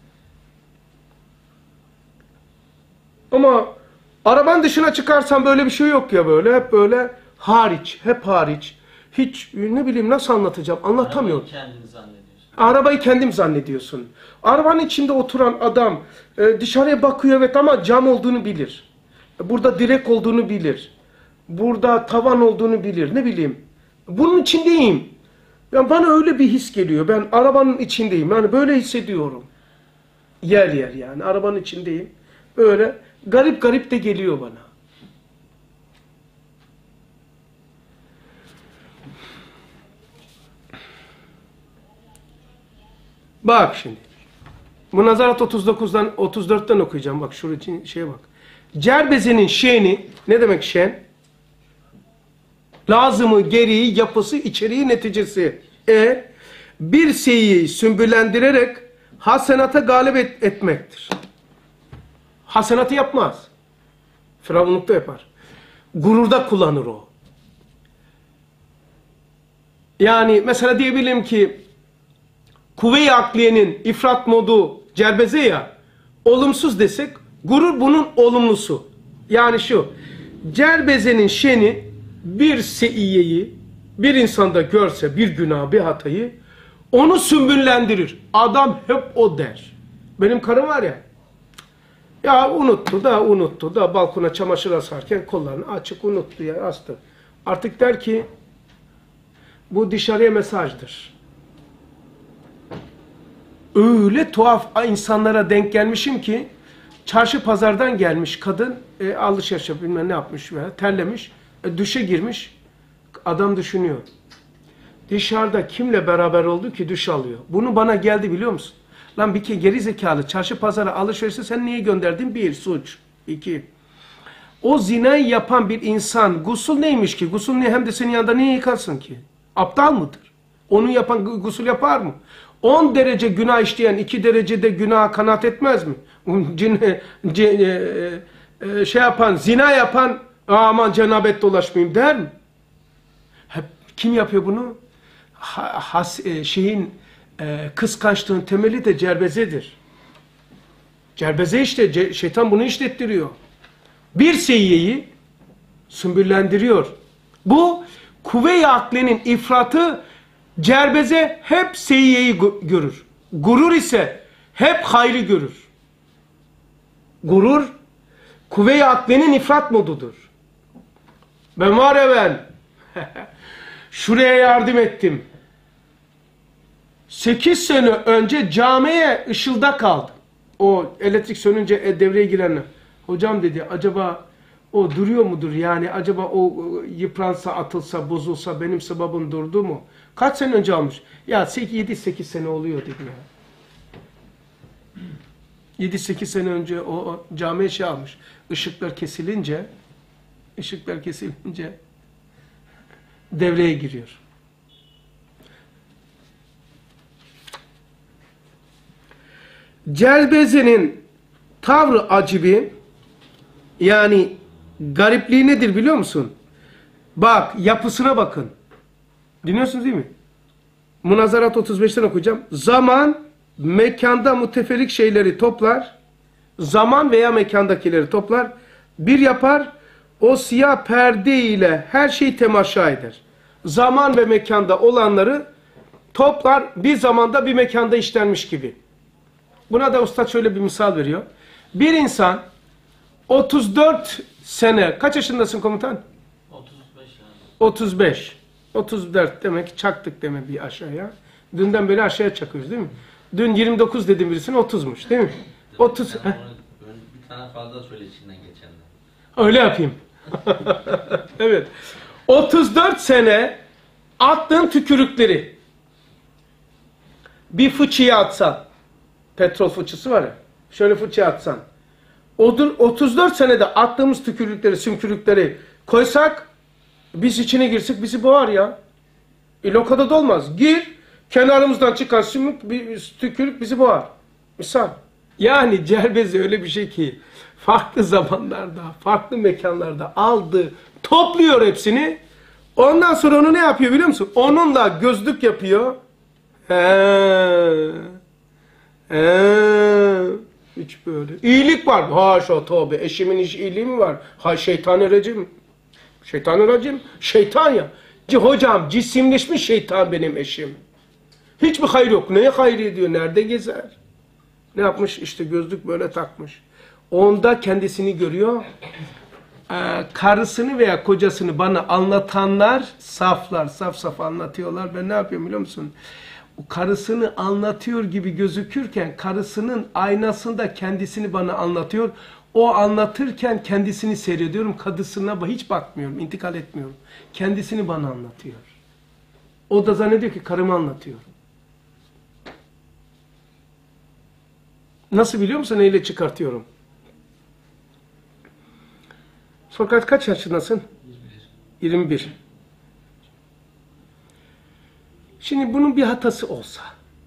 Ama arabanın dışına çıkarsan böyle bir şey yok ya böyle. Hep böyle hariç, hep hariç. Hiç ne bileyim nasıl anlatacağım, anlatamıyorum. Arabayı kendini zannediyorsun. Arabayı kendim zannediyorsun. Arabanın içinde oturan adam e, dışarıya bakıyor evet ama cam olduğunu bilir. Burada direk olduğunu bilir. Burada tavan olduğunu bilir. Ne bileyim. Bunun içindeyim. Yani bana öyle bir his geliyor. Ben arabanın içindeyim. Yani böyle hissediyorum. Yer yer yani. Arabanın içindeyim. Böyle garip garip de geliyor bana. Bak şimdi. Münazarat otuz dokuzdan otuz dörtten okuyacağım. Bak şuraya için şeye bak. Cerbezenin şeni ne demek şen? Lazımı, gereği, yapısı, içeriği, neticesi. E bir şeyi sümbüllendirerek hasenata galip et, etmektir. Hasenatı yapmaz. Firavunlukta yapar. Gururda kullanır o. Yani mesela diyebilirim ki kuvve-i akliyenin ifrat modu cerbeze ya, olumsuz desek gurur bunun olumlusu. Yani şu, cerbezenin şeni bir seiyeyi bir insanda görse bir günah bir hatayı onu sümbüllendirir. Adam hep o der. Benim karım var ya, ya unuttu da unuttu da balkona çamaşır asarken kollarını açık unuttu ya astı. Artık der ki bu dışarıya mesajdır. Öyle tuhaf insanlara denk gelmişim ki çarşı pazardan gelmiş kadın e, alışveriş bilmem ne yapmış veya terlemiş e, duşa girmiş adam düşünüyor. Dışarıda kimle beraber oldu ki duş alıyor? Bunu bana geldi biliyor musun? Lan bir kere geri zekalı çarşı pazara alışverişe sen niye gönderdin? Bir suç. İki. O zinayı yapan bir insan gusül neymiş ki? Gusül ne hem de senin yanında niye yıkarsın ki? Aptal mıdır? Onu yapan gusül yapar mı? on derece günah işleyen iki derecede günah kanaat etmez mi? Cin, cin, e, e, şey yapan, zina yapan aman cenabet dolaşmayayım der mi? Hep, kim yapıyor bunu? Ha, has, e, şeyin e, kıskançlığın temeli de cerbezedir. Cerbeze işte, ce, şeytan bunu işlettiriyor. Bir seyyiyeyi sümbüllendiriyor. Bu kuvve-i aklenin ifratı. Cerbeze hep seyyiyeyi görür. Gurur ise hep hayrı görür. Gurur, kuvve-i aklenin ifrat modudur. Ben var ya ben, şuraya yardım ettim. Sekiz sene önce camiye ışılda kaldım. O elektrik sönünce devreye girenler. Hocam dedi acaba o duruyor mudur? Yani acaba o yıpransa, atılsa, bozulsa benim sebebim durdu mu? Kaç sene önce almış? Ya yedi sekiz sene oluyor dedi ya. yedi sekiz sene önce o, o camiye şey almış. Işıklar kesilince ışıklar kesilince devreye giriyor. Celbeze'nin tavrı acibi yani garipliği nedir biliyor musun? Bak yapısına bakın. Dinliyorsunuz değil mi? Münazarat otuz beşten okuyacağım. Zaman mekanda müteferrik şeyleri toplar. Zaman veya mekandakileri toplar. Bir yapar. O siyah perde ile her şeyi temaşa eder. Zaman ve mekanda olanları toplar. Bir zamanda bir mekanda işlenmiş gibi. Buna da usta şöyle bir misal veriyor. Bir insan otuz dört sene, kaç yaşındasın komutan? otuz beş yani. otuz beş. otuz dört demek çaktık demek bir aşağıya. Dünden beri aşağıya çakıyoruz değil mi? Dün yirmi dokuz dedim birisine otuzmuş değil mi? otuz. Yani onu, bir tane fazla söyle içinden geçenler. Öyle yapayım. Evet. otuz dört sene attığın tükürükleri bir fıçıya atsan, petrol fıçısı var ya, şöyle fıçıya atsan, otuz dört senede attığımız tükürükleri, sümkürükleri koysak, biz içine girsek bizi boğar ya. E, lokada da olmaz. Gir, kenarımızdan çıkan sümük, bir tükürük bizi boğar. Misal. Yani cerbeze öyle bir şey ki, farklı zamanlarda, farklı mekanlarda aldı, topluyor hepsini, Ondan sonra onu ne yapıyor biliyor musun? Onunla gözlük yapıyor. He. He. Hiç böyle. İyilik var. Haşa tövbe. Eşimin hiç iyiliği mi var? Ha şeytan racim. Şeytan racim. Şeytan ya. C hocam cisimleşmiş şeytan benim eşim. Hiçbir hayır yok. Neye hayır ediyor? Nerede gezer? Ne yapmış? İşte gözlük böyle takmış. Onda kendisini görüyor. Ee, karısını veya kocasını bana anlatanlar saflar. Saf saf anlatıyorlar. Ben ne yapıyorum biliyor musun? O karısını anlatıyor gibi gözükürken karısının aynasında kendisini bana anlatıyor. O anlatırken kendisini seyrediyorum. Kadısına hiç bakmıyorum. İntikal etmiyorum. Kendisini bana anlatıyor. O da zannediyor ki karımı anlatıyor. Nasıl biliyor musun? Neyle çıkartıyorum? Fakat kaç yaşındasın? yirmi bir. Şimdi bunun bir hatası olsa,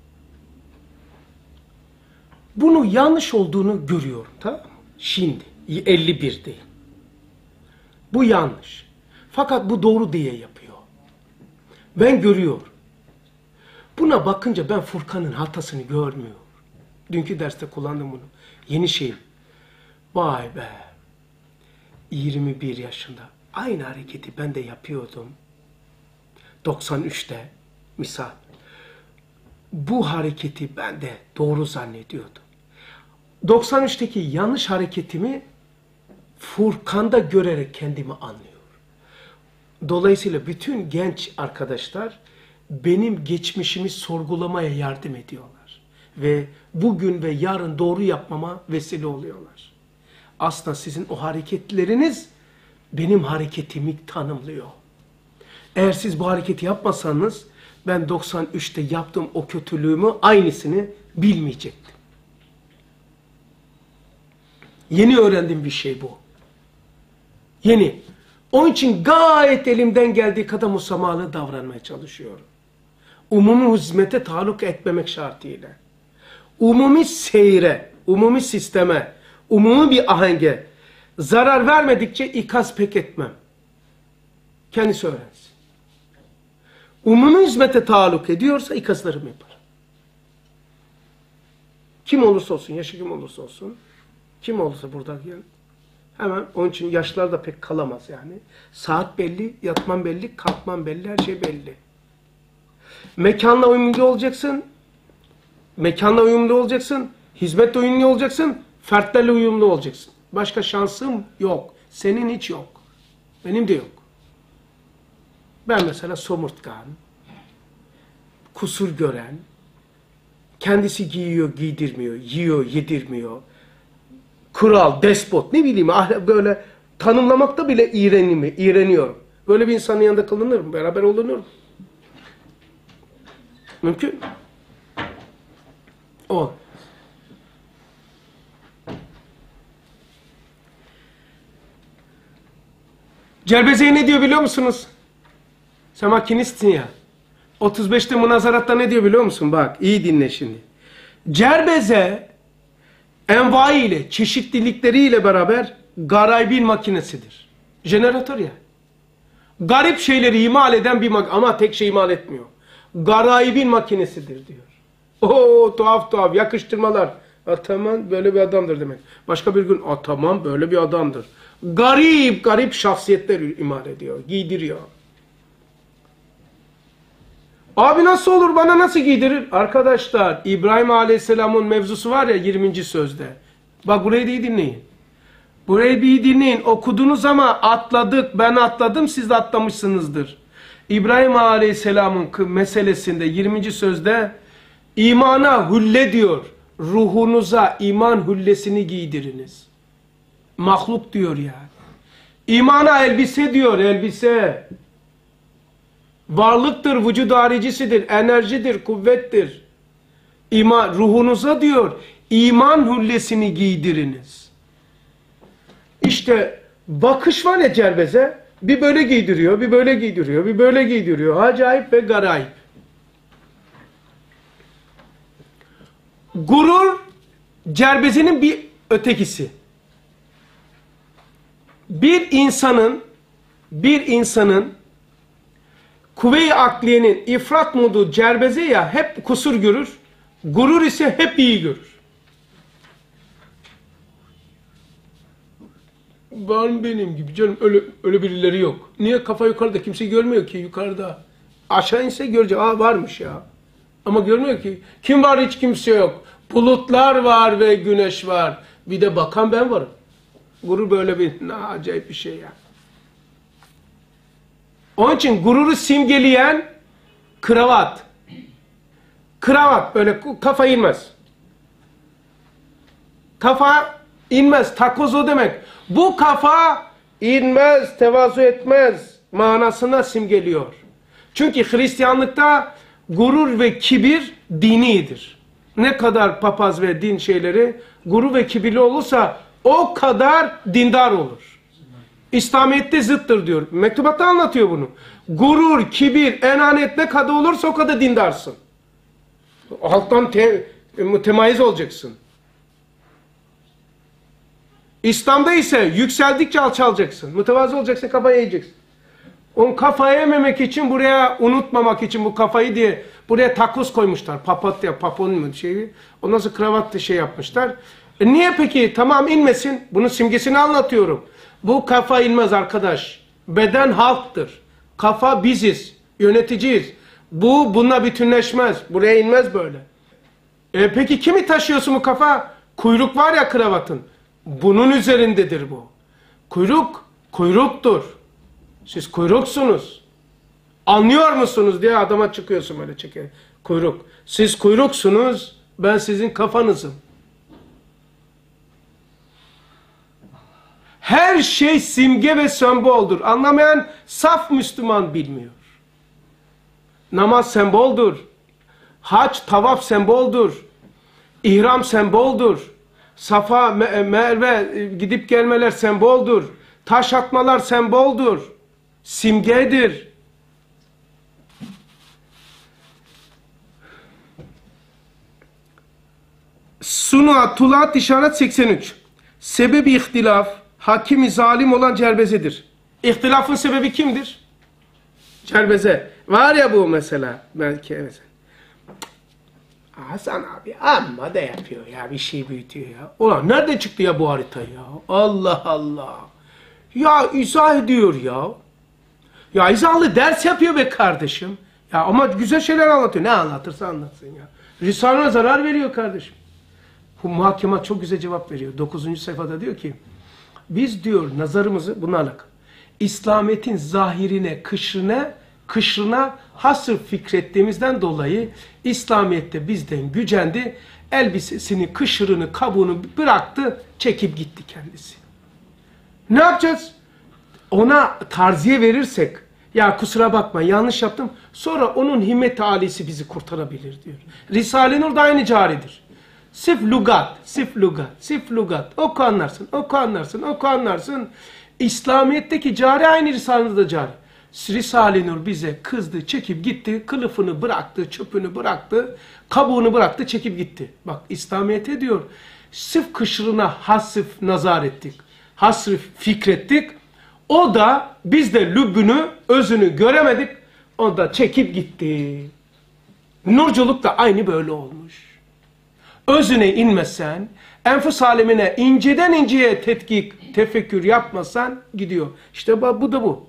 bunu yanlış olduğunu görüyorum, tamam mı? Şimdi, elli bir değil. Bu yanlış. Fakat bu doğru diye yapıyor. Ben görüyorum. Buna bakınca ben Furkan'ın hatasını görmüyorum. Dünkü derste kullandım bunu. Yeni şey. Vay be. yirmi bir yaşında. Aynı hareketi ben de yapıyordum. doksan üçte misal. Bu hareketi ben de doğru zannediyordum. doksan üçteki yanlış hareketimi Furkan'da görerek kendimi anlıyorum. Dolayısıyla bütün genç arkadaşlar benim geçmişimi sorgulamaya yardım ediyorlar. Ve bugün ve yarın doğru yapmama vesile oluyorlar. Aslında sizin o hareketleriniz benim hareketimi tanımlıyor. Eğer siz bu hareketi yapmasanız ben doksan üçte yaptığım o kötülüğümü aynısını bilmeyecektim. Yeni öğrendiğim bir şey bu. Yeni. Onun için gayet elimden geldiği kadar musamahalı davranmaya çalışıyorum. Umumi hizmete taluk etmemek şartıyla. Umumi seyre, umumi sisteme, umumi bir ahenge zarar vermedikçe ikaz pek etmem. Kendisi öğrensin. Umumi hizmete taluk ediyorsa ikazlarımı yaparım. Kim olursa olsun, yaşı kim olursa olsun, kim olursa burada yani, hemen onun için yaşlar da pek kalamaz yani. Saat belli, yatman belli, kalkman belli, her şey belli. Mekanla uyumlu olacaksın, mekanla uyumlu olacaksın, hizmetle uyumlu olacaksın, fertlerle uyumlu olacaksın. Başka şansım yok. Senin hiç yok. Benim de yok. Ben mesela somurtkan, kusur gören, kendisi giyiyor, giydirmiyor, yiyor, yedirmiyor, kral, despot, ne bileyim böyle tanımlamakta bile iğrenimi, iğreniyorum. Böyle bir insanın yanında kalınır mı? Beraber olunur mu? Mümkün. O. Cerbeze'ye ne diyor biliyor musunuz? Sen makinistsin ya. otuz beşte münazaratta ne diyor biliyor musun? Bak iyi dinle şimdi. Cerbeze envai ile, çeşitlilikleriyle beraber garaybin makinesidir. Jeneratör ya. Garip şeyleri imal eden bir makine ama tek şey imal etmiyor. Garaybin makinesidir diyor. Oo tuhaf tuhaf yakıştırmalar. Ataman böyle bir adamdır demek. Başka bir gün Ataman böyle bir adamdır. Garip garip şahsiyetler imal ediyor, giydiriyor. Abi nasıl olur, bana nasıl giydirir? Arkadaşlar İbrahim Aleyhisselam'ın mevzusu var ya yirminci sözde. Bak burayı da iyi dinleyin. Burayı bir iyi dinleyin. Okudunuz ama atladık. Ben atladım, siz de atlamışsınızdır. İbrahim Aleyhisselam'ın meselesinde yirminci sözde imana hülle diyor. Ruhunuza iman hüllesini giydiriniz. Mahluk diyor yani. İmana elbise diyor, elbise. Varlıktır, vücud haricisidir, enerjidir, kuvvettir. İman, ruhunuza diyor, iman hüllesini giydiriniz. İşte bakış var ya Cerbeze, bir böyle giydiriyor, bir böyle giydiriyor, bir böyle giydiriyor. Acayip ve garayip. Gurur, Cerbeze'nin bir ötekisi. Bir insanın, bir insanın kuvve-i akliyenin ifrat modu cerbeze ya hep kusur görür. Gurur ise hep iyi görür. Var mı benim gibi canım? Öyle, öyle birileri yok. Niye kafa yukarıda? Kimse görmüyor ki yukarıda. Aşağı inse görecek. Aa varmış ya. Ama görmüyor ki. Kim var? Hiç kimse yok. Bulutlar var ve güneş var. Bir de bakan ben varım. Gurur böyle bir ne acayip bir şey ya. Onun için gururu simgeleyen kravat. Kravat böyle kafa inmez. Kafa inmez. Takoz o demek. Bu kafa inmez, tevazu etmez manasına simgeliyor. Çünkü Hristiyanlıkta gurur ve kibir dinidir. Ne kadar papaz ve din şeyleri gurur ve kibirli olursa o kadar dindar olur. İslamiyet'te zıttır diyor. Mektubatta anlatıyor bunu. Gurur, kibir, enanet ne kadar olursa o kadar dindarsın. Halktan te mütemayiz olacaksın. İslam'da ise yükseldikçe alçalacaksın. Mütevazı olacaksın, kafayı yiyeceksin. Onu kafayı yememek için buraya unutmamak için bu kafayı diye buraya takoz koymuşlar. Papatya, paponun mu şeyi. Ondan sonra kravat şey yapmışlar. E niye peki? Tamam inmesin. Bunun simgesini anlatıyorum. Bu kafa inmez arkadaş. Beden halktır. Kafa biziz. Yöneticiyiz. Bu bununla bütünleşmez. Buraya inmez böyle. E peki kimi taşıyorsun bu kafa? Kuyruk var ya kravatın. Bunun üzerindedir bu. Kuyruk, kuyruktur. Siz kuyruksunuz. Anlıyor musunuz diye adama çıkıyorsun böyle çeker. Kuyruk. Siz kuyruksunuz, ben sizin kafanızım. Her şey simge ve semboldur. Anlamayan saf Müslüman bilmiyor. Namaz semboldur. Hac, tavaf semboldur. İhram semboldur. Safa, Merve gidip gelmeler semboldur. Taş atmalar semboldur. Simgedir. Sunat, Tulat, işaret seksen üç. Sebebi ihtilaf, hakimi zalim olan cerbezedir. İhtilafın sebebi kimdir? Cerbeze. Var ya bu mesela. Belki evet. Hasan abi amma da yapıyor ya, bir şey büyütüyor ya. Ulan nerede çıktı ya bu harita ya? Allah Allah. Ya izah ediyor ya. Ya izahlı ders yapıyor be kardeşim. Ya ama güzel şeyler anlatıyor. Ne anlatırsa anlatsın ya. Risale'ne zarar veriyor kardeşim. Bu muhakeme çok güzel cevap veriyor. dokuzuncu sayfada diyor ki, biz diyor nazarımızı buna alakalı. İslamiyet'in zahirine, kışrına, kışrına hasır fikrettiğimizden dolayı İslamiyet'te bizden gücendi. Elbisesini, kışırını, kabuğunu bıraktı, çekip gitti kendisi. Ne yapacağız? Ona tarziye verirsek, ya kusura bakma yanlış yaptım, sonra onun himmet-i alisi bizi kurtarabilir diyor. Risale-i Nur da aynı caridir. Sif lugat, sif lugat, sif lugat. Oku anlarsın, oku anlarsın, oku anlarsın. İslamiyet'teki cari aynı Risale'de de cari. Risale-i Nur bize kızdı, çekip gitti, kılıfını bıraktı, çöpünü bıraktı, kabuğunu bıraktı, çekip gitti. Bak İslamiyet'e diyor, sırf kışrına hasıf nazar ettik, hasrif fikrettik. O da biz de lübbünü, özünü göremedik, o da çekip gitti. Nurculuk da aynı böyle olmuş. Özüne inmesen, enfus alemine inceden inceye tetkik, tefekkür yapmasan gidiyor. İşte bu da bu.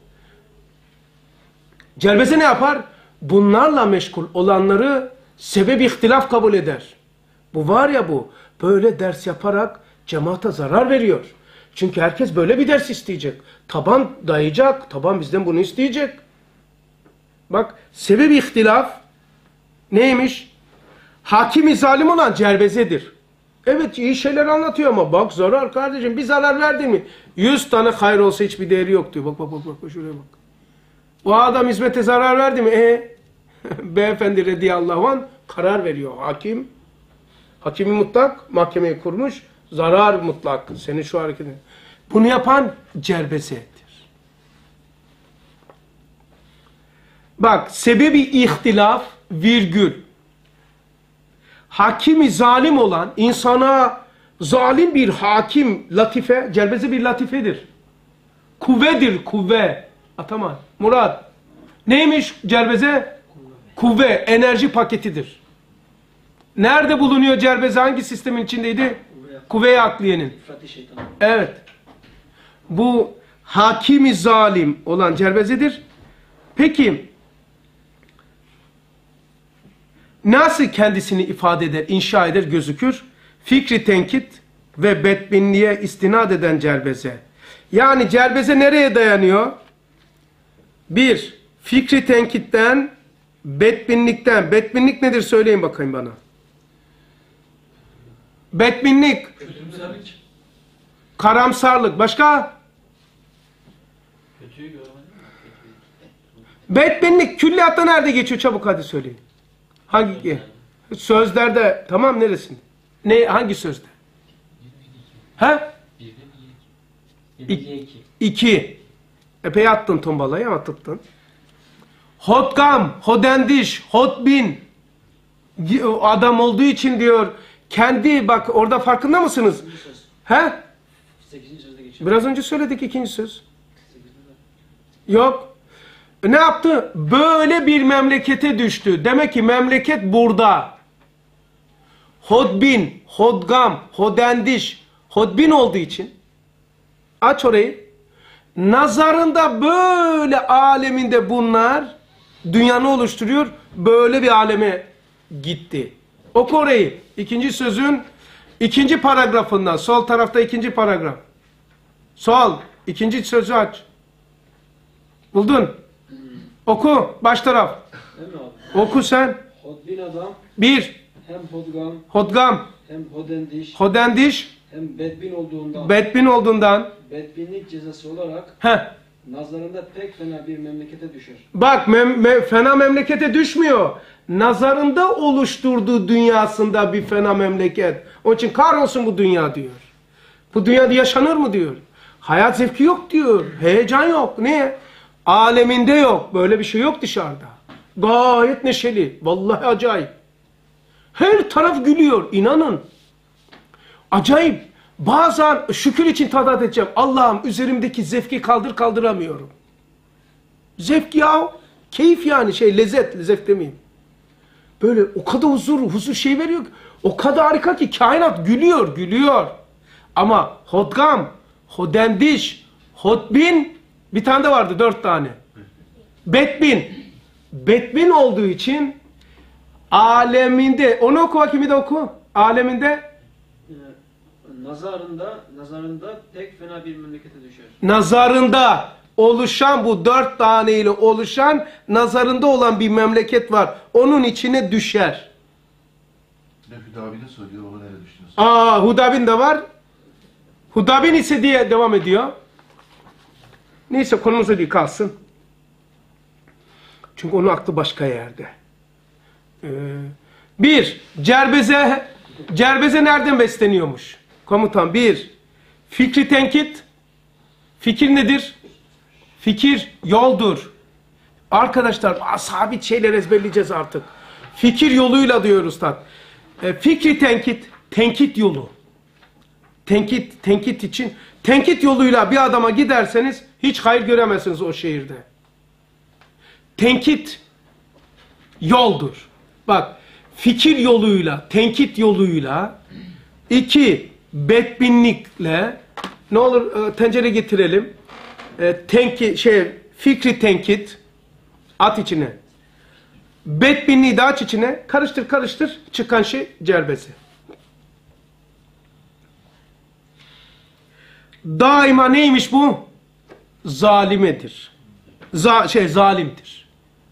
Celbeze ne yapar? Bunlarla meşgul olanları sebep ihtilaf kabul eder. Bu var ya bu, böyle ders yaparak cemaate zarar veriyor. Çünkü herkes böyle bir ders isteyecek. Taban dayayacak, taban bizden bunu isteyecek. Bak, sebep ihtilaf neymiş? Hakimi zalim olan cerbezedir. Evet iyi şeyler anlatıyor ama bak zarar kardeşim, bir zarar verdin mi? Yüz tane hayır olsa hiçbir değeri yok diyor. Bak bak bak bak şuraya bak. O adam hizmete zarar verdi mi? E beyefendi radıyallahu anh karar veriyor. Hakim, hakimi mutlak mahkemeyi kurmuş. Zarar mutlak. Senin şu hareketin. Bunu yapan cerbezedir. Bak sebebi ihtilaf virgül. Hakimi zalim olan, insana zalim bir hakim, latife, cerbeze bir latifedir. Kuvvedir, kuvve. Ataman, Murat. Neymiş cerbeze? Kuvve, enerji paketidir. Nerede bulunuyor cerbeze? Hangi sistemin içindeydi? Kuvve-i akliyenin. İfrati şeytan. Evet. Bu hakimi zalim olan cerbezedir. Peki nasıl kendisini ifade eder, inşa eder, gözükür? Fikri tenkit ve bedbinliğe istinad eden cerbeze. Yani cerbeze nereye dayanıyor? Bir, fikri tenkitten, bedbinlikten. Bedbinlik nedir söyleyin bakayım bana. Bedbinlik, Kötümserlik. karamsarlık. Başka? Kötüyü görmedim mi? Bedbinlik külliyatta nerede geçiyor? Çabuk hadi söyleyin. Hangi? Sözlerde. Tamam, neresinde? Ne, hangi sözde? Ha? yediye iki. İki. Epey attın tombalayı ama tuttun. Hotgam, hodendiş, hotbin. Adam olduğu için diyor. Kendi, bak orada farkında mısınız? İkinci söz. He? Sekizinci sözde geçiyor. Biraz önce söyledik ikinci söz. Yok. Ne yaptı? Böyle bir memlekete düştü. Demek ki memleket burada. Hodbin, hodgam, hodendiş, hodbin olduğu için aç orayı. Nazarında böyle aleminde bunlar dünyanı oluşturuyor. Böyle bir aleme gitti. Oku orayı. İkinci sözün ikinci paragrafından. Sol tarafta ikinci paragraf. Sol. İkinci sözü aç. Buldun. Oku. Baş taraf. Değil mi abi? Oku sen. Hodbin adam Bir. hem hodgam Hodgam. hem hodendiş Hodendiş. hem bedbin olduğundan Bedbin olduğundan. bedbinlik cezası olarak Heh. nazarında pek fena bir memlekete düşer. Bak mem me fena memlekete düşmüyor. Nazarında oluşturduğu dünyasında bir fena memleket. Onun için kahrolsun bu dünya diyor. Bu dünyada yaşanır mı diyor. Hayat zevki yok diyor. Heyecan yok. Niye? Aleminde yok. Böyle bir şey yok dışarıda. Gayet neşeli. Vallahi acayip. Her taraf gülüyor. İnanın. Acayip. Bazen şükür için tadat edeceğim. Allah'ım üzerimdeki zevki kaldır kaldıramıyorum. Zevk ya. Keyif yani şey lezzet. Lezzet demeyeyim. Böyle o kadar huzur, huzur şey veriyor ki. O kadar harika ki kainat gülüyor, gülüyor. Ama hodgam, hodendiş, hotbin bir tane de vardı dört tane. Bedbin. Bedbin olduğu için aleminde, onu oku bakayım bir de oku. Aleminde Ee, nazarında nazarında pek fena bir memlekete düşer. nazarında oluşan bu dört taneyle oluşan nazarında olan bir memleket var. Onun içine düşer. Bir de Hüdabi'nin söylüyor, o nereye düşünüyorsun? Aa, Hudabin de var. Hudabin ise diye devam ediyor. Neyse konumuza değil kalsın. Çünkü onun aklı başka yerde. Ee, bir, cerbeze, cerbeze nereden besleniyormuş? Komutan, bir, fikri tenkit. Fikir nedir? Fikir yoldur. Arkadaşlar sabit şeyler ezberleyeceğiz artık. Fikir yoluyla diyor Üstad. E, fikri tenkit, tenkit yolu. Tenkit, tenkit için. Tenkit yoluyla bir adama giderseniz hiç hayır göremezsiniz o şehirde. Tenkit yoldur. Bak, fikir yoluyla, tenkit yoluyla, iki, bedbinlikle, ne olur e, tencere getirelim. E, tenki, şey, fikri tenkit, at içine. Bedbinliği de aç içine, karıştır karıştır, çıkan şey cerbezi. Daima neymiş bu? Zalimedir. Za şey zalimdir.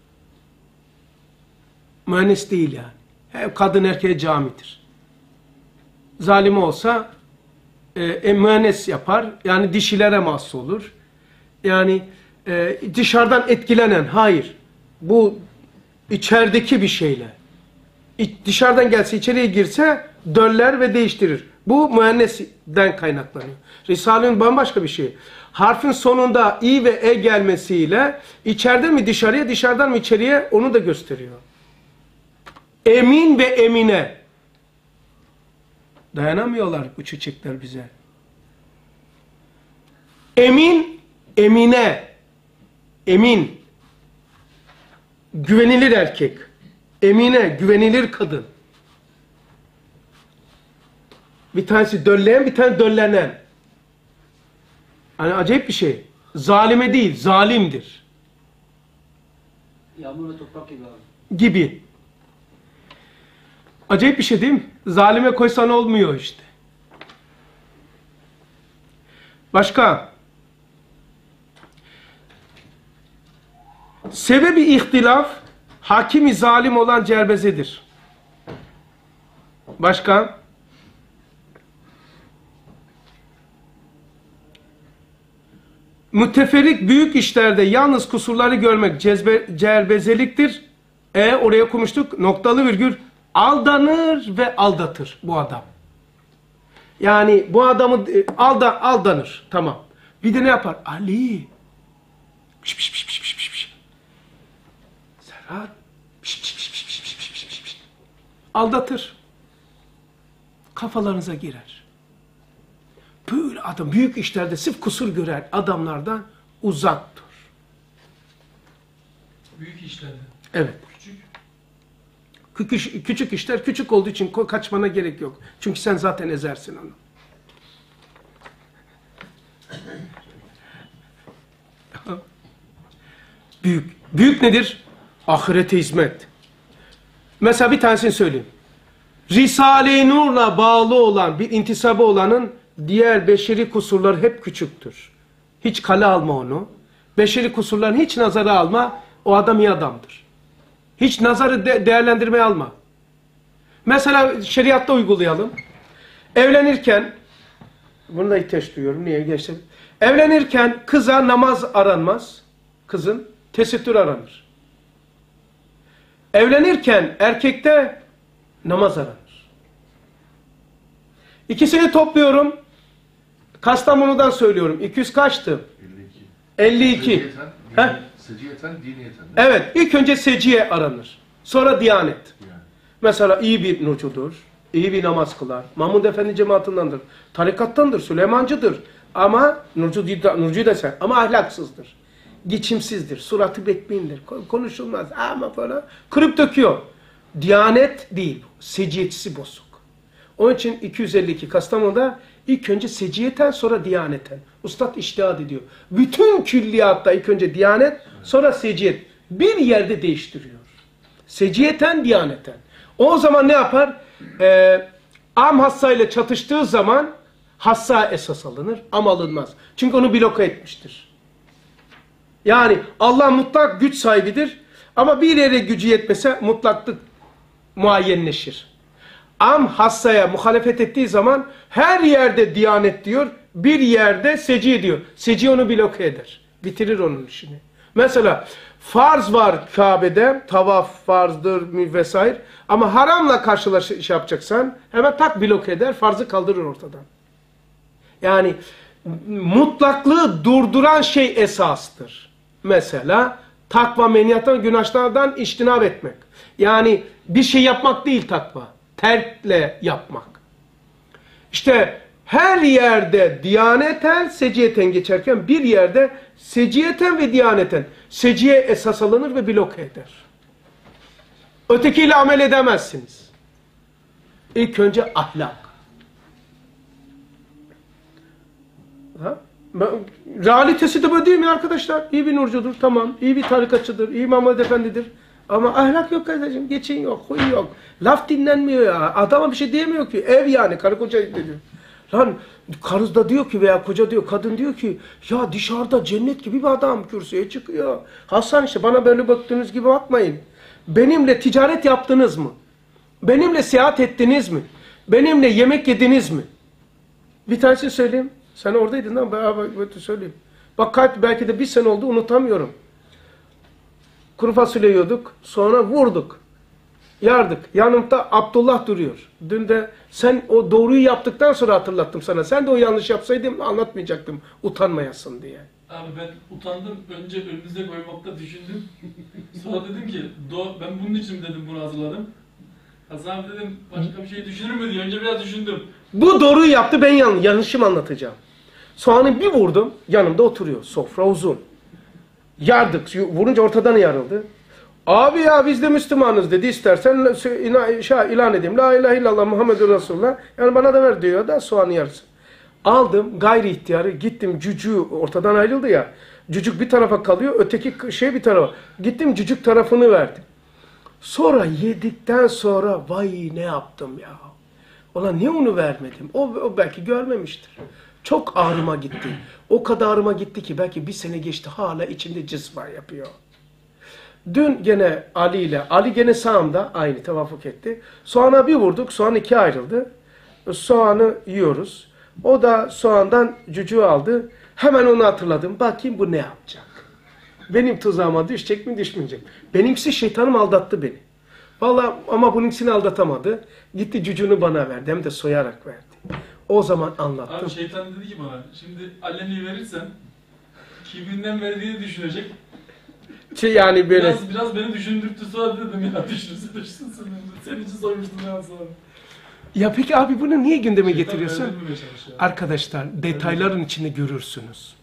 Mühendis değil yani. Hem kadın erkeğe camidir. Zalime olsa e, e, mühendis yapar. Yani dişilere mahsus olur. Yani e, dışarıdan etkilenen, hayır. Bu içerideki bir şeyle. İ, dışarıdan gelse, içeriye girse döller ve değiştirir. Bu mühendisten kaynaklanıyor. Risale'nin bambaşka bir şey. Harfin sonunda i ve e gelmesiyle içeriden mi dışarıya, dışarıdan mı içeriye onu da gösteriyor. Emin ve emine. Dayanamıyorlar bu çiçekler bize. Emin, emine. Emin. güvenilir erkek. Emine, güvenilir kadın. Bir tanesi dölleyen, bir tane döllenen. Yani acayip bir şey. Zalime değil, zalimdir. Yağmur ve toprak gibi abi. Gibi. Acayip bir şey değil mi? Zalime koysan olmuyor işte. Başka? Sebebi ihtilaf, hakimi zalim olan cerbezedir. Başka? Müteferrik büyük işlerde yalnız kusurları görmek cezbe, cerbezeliktir. E oraya okumuştuk. Noktalı virgül. Aldanır ve aldatır bu adam. Yani bu adamı e, alda, aldanır. Tamam. Bir de ne yapar? Ali. Piş piş piş piş piş piş piş. Serhat. Piş piş piş piş piş piş piş piş piş. Aldatır. Kafalarınıza girer. Böyle adam büyük işlerde sırf kusur gören adamlardan uzak dur. Büyük işlerde. Evet. Küçük. Küçük, küçük işler küçük olduğu için kaçmana gerek yok. Çünkü sen zaten ezersin onu. Büyük. Büyük nedir? Ahirete hizmet. Mesela bir tanesini söyleyeyim. Risale-i Nur'la bağlı olan, bir intisabı olanın diğer beşeri kusurları hep küçüktür. Hiç kale alma onu. Beşeri kusurlarını hiç nazara alma. O adam iyi adamdır. Hiç nazarı de değerlendirmeye alma. Mesela şeriatta uygulayalım. Evlenirken, bunu da ihtiyaç duyuyorum. Niye geçtim? Evlenirken kıza namaz aranmaz. Kızın tesettür aranır. Evlenirken erkekte namaz aranır. İkisini topluyorum. Kastamonu'dan söylüyorum. iki yüz kaçtı? elli iki. elli iki. Seciyeten, Heh. dini, seciyeten, diniyeten. Evet. İlk önce seciye aranır. Sonra diyanet. Yani. Mesela iyi bir nurcudur. İyi bir namaz kılar. Mahmud Efendi cemaatindendir. Tarikattandır. Süleymancıdır. Ama nurcu, nurcuyu da sen. Ama ahlaksızdır. Geçimsizdir. Suratı bekbindir. Konuşulmaz. Ama falan. Kırıp döküyor. Diyanet değil. Seciyetisi bozuk. Onun için iki yüz elli iki Kastamonu'da ilk önce seciyeten sonra diyaneten. Ustad iştihad ediyor. Bütün külliyatta ilk önce diyanet sonra seciyet. Bir yerde değiştiriyor. Seciyeten diyaneten. O zaman ne yapar? Ee, am hassayla çatıştığı zaman hassa esas alınır. Am alınmaz. Çünkü onu bloke etmiştir. Yani Allah mutlak güç sahibidir. Ama bir yere gücü yetmese mutlaklık muayyenleşir. Am hassaya muhalefet ettiği zaman her yerde diyanet diyor, bir yerde seci diyor. Seci onu bloke eder. Bitirir onun işini. Mesela farz var Kabe'de, tavaf farzdır vesaire. Ama haramla karşılaş iş yapacaksan hemen tak bloke eder, farzı kaldırır ortadan. Yani mutlaklığı durduran şey esastır. Mesela takva meniyattan, günahlardan içtinab etmek. Yani bir şey yapmak değil takva. Terkle yapmak. İşte her yerde diyaneten, seciyeten geçerken bir yerde seciyeten ve diyaneten. Seciye esas alınır ve bloke eder. Ötekiyle amel edemezsiniz. İlk önce ahlak. Ha? Realitesi de böyle değil mi arkadaşlar? İyi bir nurcudur, tamam. İyi bir tarikatçıdır, iyi Mahmud Efendidir. Ama ahlak yok kardeşim, geçin yok, huy yok. Laf dinlenmiyor ya. Adama bir şey diyemiyor ki. Ev yani, karı koca diyor. Lan karı da diyor ki veya koca diyor, kadın diyor ki ya dışarıda cennet gibi bir adam kürsüye çıkıyor. Hasan işte bana böyle baktığınız gibi bakmayın. Benimle ticaret yaptınız mı? Benimle seyahat ettiniz mi? Benimle yemek yediniz mi? Bir tanesini söyleyeyim. Sen oradaydın lan, beraber söyleyeyim. Bak kaç, belki de bir sene oldu, unutamıyorum. Kuru fasulye yiyorduk, sonra vurduk. Yardık. Yanımda Abdullah duruyor. Dün de sen o doğruyu yaptıktan sonra hatırlattım sana. Sen de o yanlış yapsaydın anlatmayacaktım. Utanmayasın diye. Abi ben utandım. Önce önünüze koymakta düşündüm. Sonra dedim ki Do ben bunun için dedim bunu hazırladım. Hasan abi dedim başka bir şey düşünür mü diye önce biraz düşündüm. Bu doğruyu yaptı, ben yanlış, yanlışımı anlatacağım. Soğanı bir vurdum, yanımda oturuyor. Sofra uzun. Yardık. Vurunca ortadan yarıldı. Abi ya biz de Müslümanız dedi. İstersen ilan edeyim. La ilahe illallah Muhammedur Resulullah. Yani bana da ver diyor da soğanı yarısı. Aldım gayri ihtiyarı gittim cücüğü ortadan ayrıldı ya. Cücük bir tarafa kalıyor öteki şey bir tarafa. Gittim cücük tarafını verdim. Sonra yedikten sonra vay ne yaptım ya. Ulan niye onu vermedim? O, o belki görmemiştir. Çok ağrıma gitti. O kadar ağrıma gitti ki belki bir sene geçti hala içimde cısva yapıyor. Dün gene Ali ile, Ali gene sağımda aynı tevafuk etti. Soğana bir vurduk, soğan ikiye ayrıldı. Soğanı yiyoruz. O da soğandan cücüğü aldı. Hemen onu hatırladım. Bakayım bu ne yapacak? Benim tuzağıma düşecek mi düşmeyecek mi? Benimkisi şeytanım aldattı beni. Vallahi ama bununkisini aldatamadı. Gitti cücüğünü bana verdi. Hem de soyarak verdi. O zaman anlattım. Abi şeytan dedi ki bana, şimdi Aleni'yi verirsen kibrinden verdiğini düşünecek. Şey yani böyle... Biraz, biraz beni düşündürttü sonra dedim ya düşünsün düşünsün. Senin için sormuştum ya sonra. Ya peki abi bunu niye gündeme Şeytan getiriyorsun? öldürmeye çalışıyor. Arkadaşlar detayların içinde görürsünüz.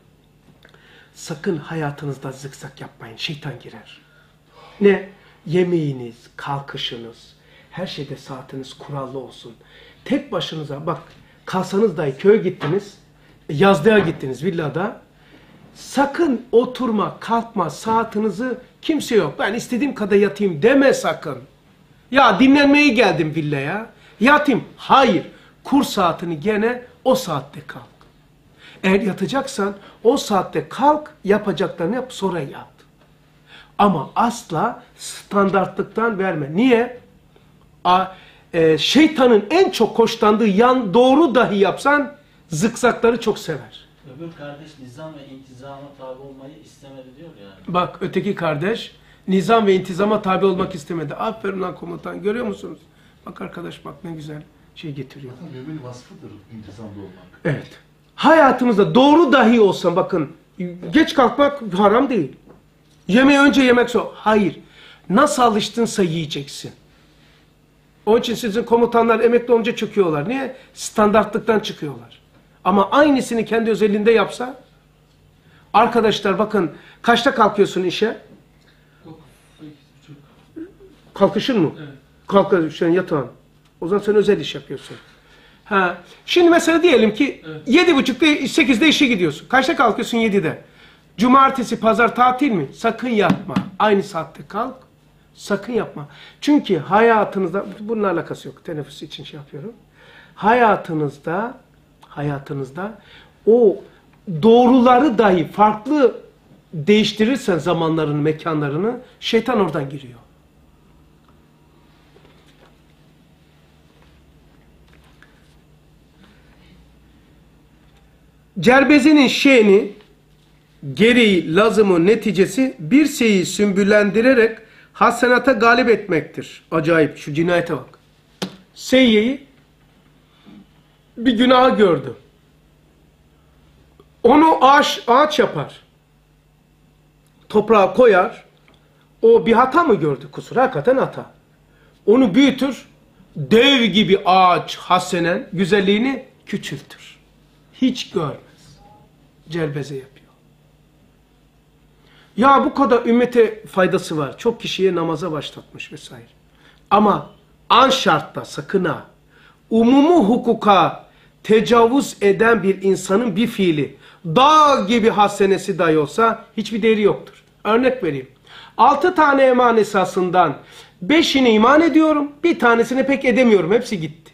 Sakın hayatınızda zıkzak yapmayın. Şeytan girer. Ne? Yemeğiniz, kalkışınız, her şeyde saatiniz kurallı olsun. Tek başınıza bak kalsanız dahi köye gittiniz, yazlığa gittiniz villada. Sakın oturma, kalkma, saatinizi kimse yok. Ben istediğim kadar yatayım deme sakın. Ya dinlenmeye geldim villaya. Yatayım. Hayır. Kur saatini gene o saatte kalk. Eğer yatacaksan o saatte kalk, yapacaklarını yap, sonra yat. Ama asla standartlıktan verme. Niye? A, e, şeytanın en çok hoşlandığı yan doğru dahi yapsan zıkzakları çok sever. Öbür kardeş nizam ve intizama tabi olmayı istemedi diyor yani. Bak öteki kardeş nizam ve intizama tabi olmak istemedi. Aferin lan komutan görüyor musunuz? Bak arkadaş bak ne güzel şey getiriyor. Mümin vasfıdır intizamda olmak. Evet. Hayatımızda doğru dahi olsan bakın geç kalkmak haram değil. Yemeği önce yemek sonra. Hayır. Nasıl alıştınsa yiyeceksin. Onun için sizin komutanlar emekli olunca çöküyorlar. Niye? Standartlıktan çıkıyorlar. Ama aynısını kendi özelliğinde yapsa arkadaşlar bakın kaçta kalkıyorsun işe? Kalkışın mı? Evet. Kalkışın yatağın. O zaman sen özel iş yapıyorsun. Ha. Şimdi mesela diyelim ki evet. yedi buçukta sekizde işe gidiyorsun. Kaçta kalkıyorsun? Yedide. Cumartesi, pazar tatil mi? Sakın yapma. Aynı saatte kalk. Sakın yapma. Çünkü hayatınızda, bununla alakası yok. Teneffüs için şey yapıyorum. Hayatınızda, hayatınızda o doğruları dahi farklı değiştirirsen zamanlarını, mekanlarını, şeytan oradan giriyor. Cerbezenin şeyini, gereği, lazımı, neticesi bir şeyi sümbüllendirerek hasenata galip etmektir. Acayip, şu cinayete bak. Seyyeyi bir günah gördü. Onu ağaç, ağaç yapar. Toprağa koyar. O bir hata mı gördü? Kusur. Hakikaten hata. Onu büyütür. Dev gibi ağaç hasenen güzelliğini küçültür. Hiç görmez. Cerbeze yapıyor. Ya bu kadar ümmete faydası var. Çok kişiye namaza başlatmış vesaire. Ama an şartta sakın ha. Umumu hukuka tecavüz eden bir insanın bir fiili dağ gibi hasenesi dahi olsa hiçbir değeri yoktur. Örnek vereyim. Altı tane eman esasından beşini iman ediyorum. Bir tanesini pek edemiyorum. Hepsi gitti.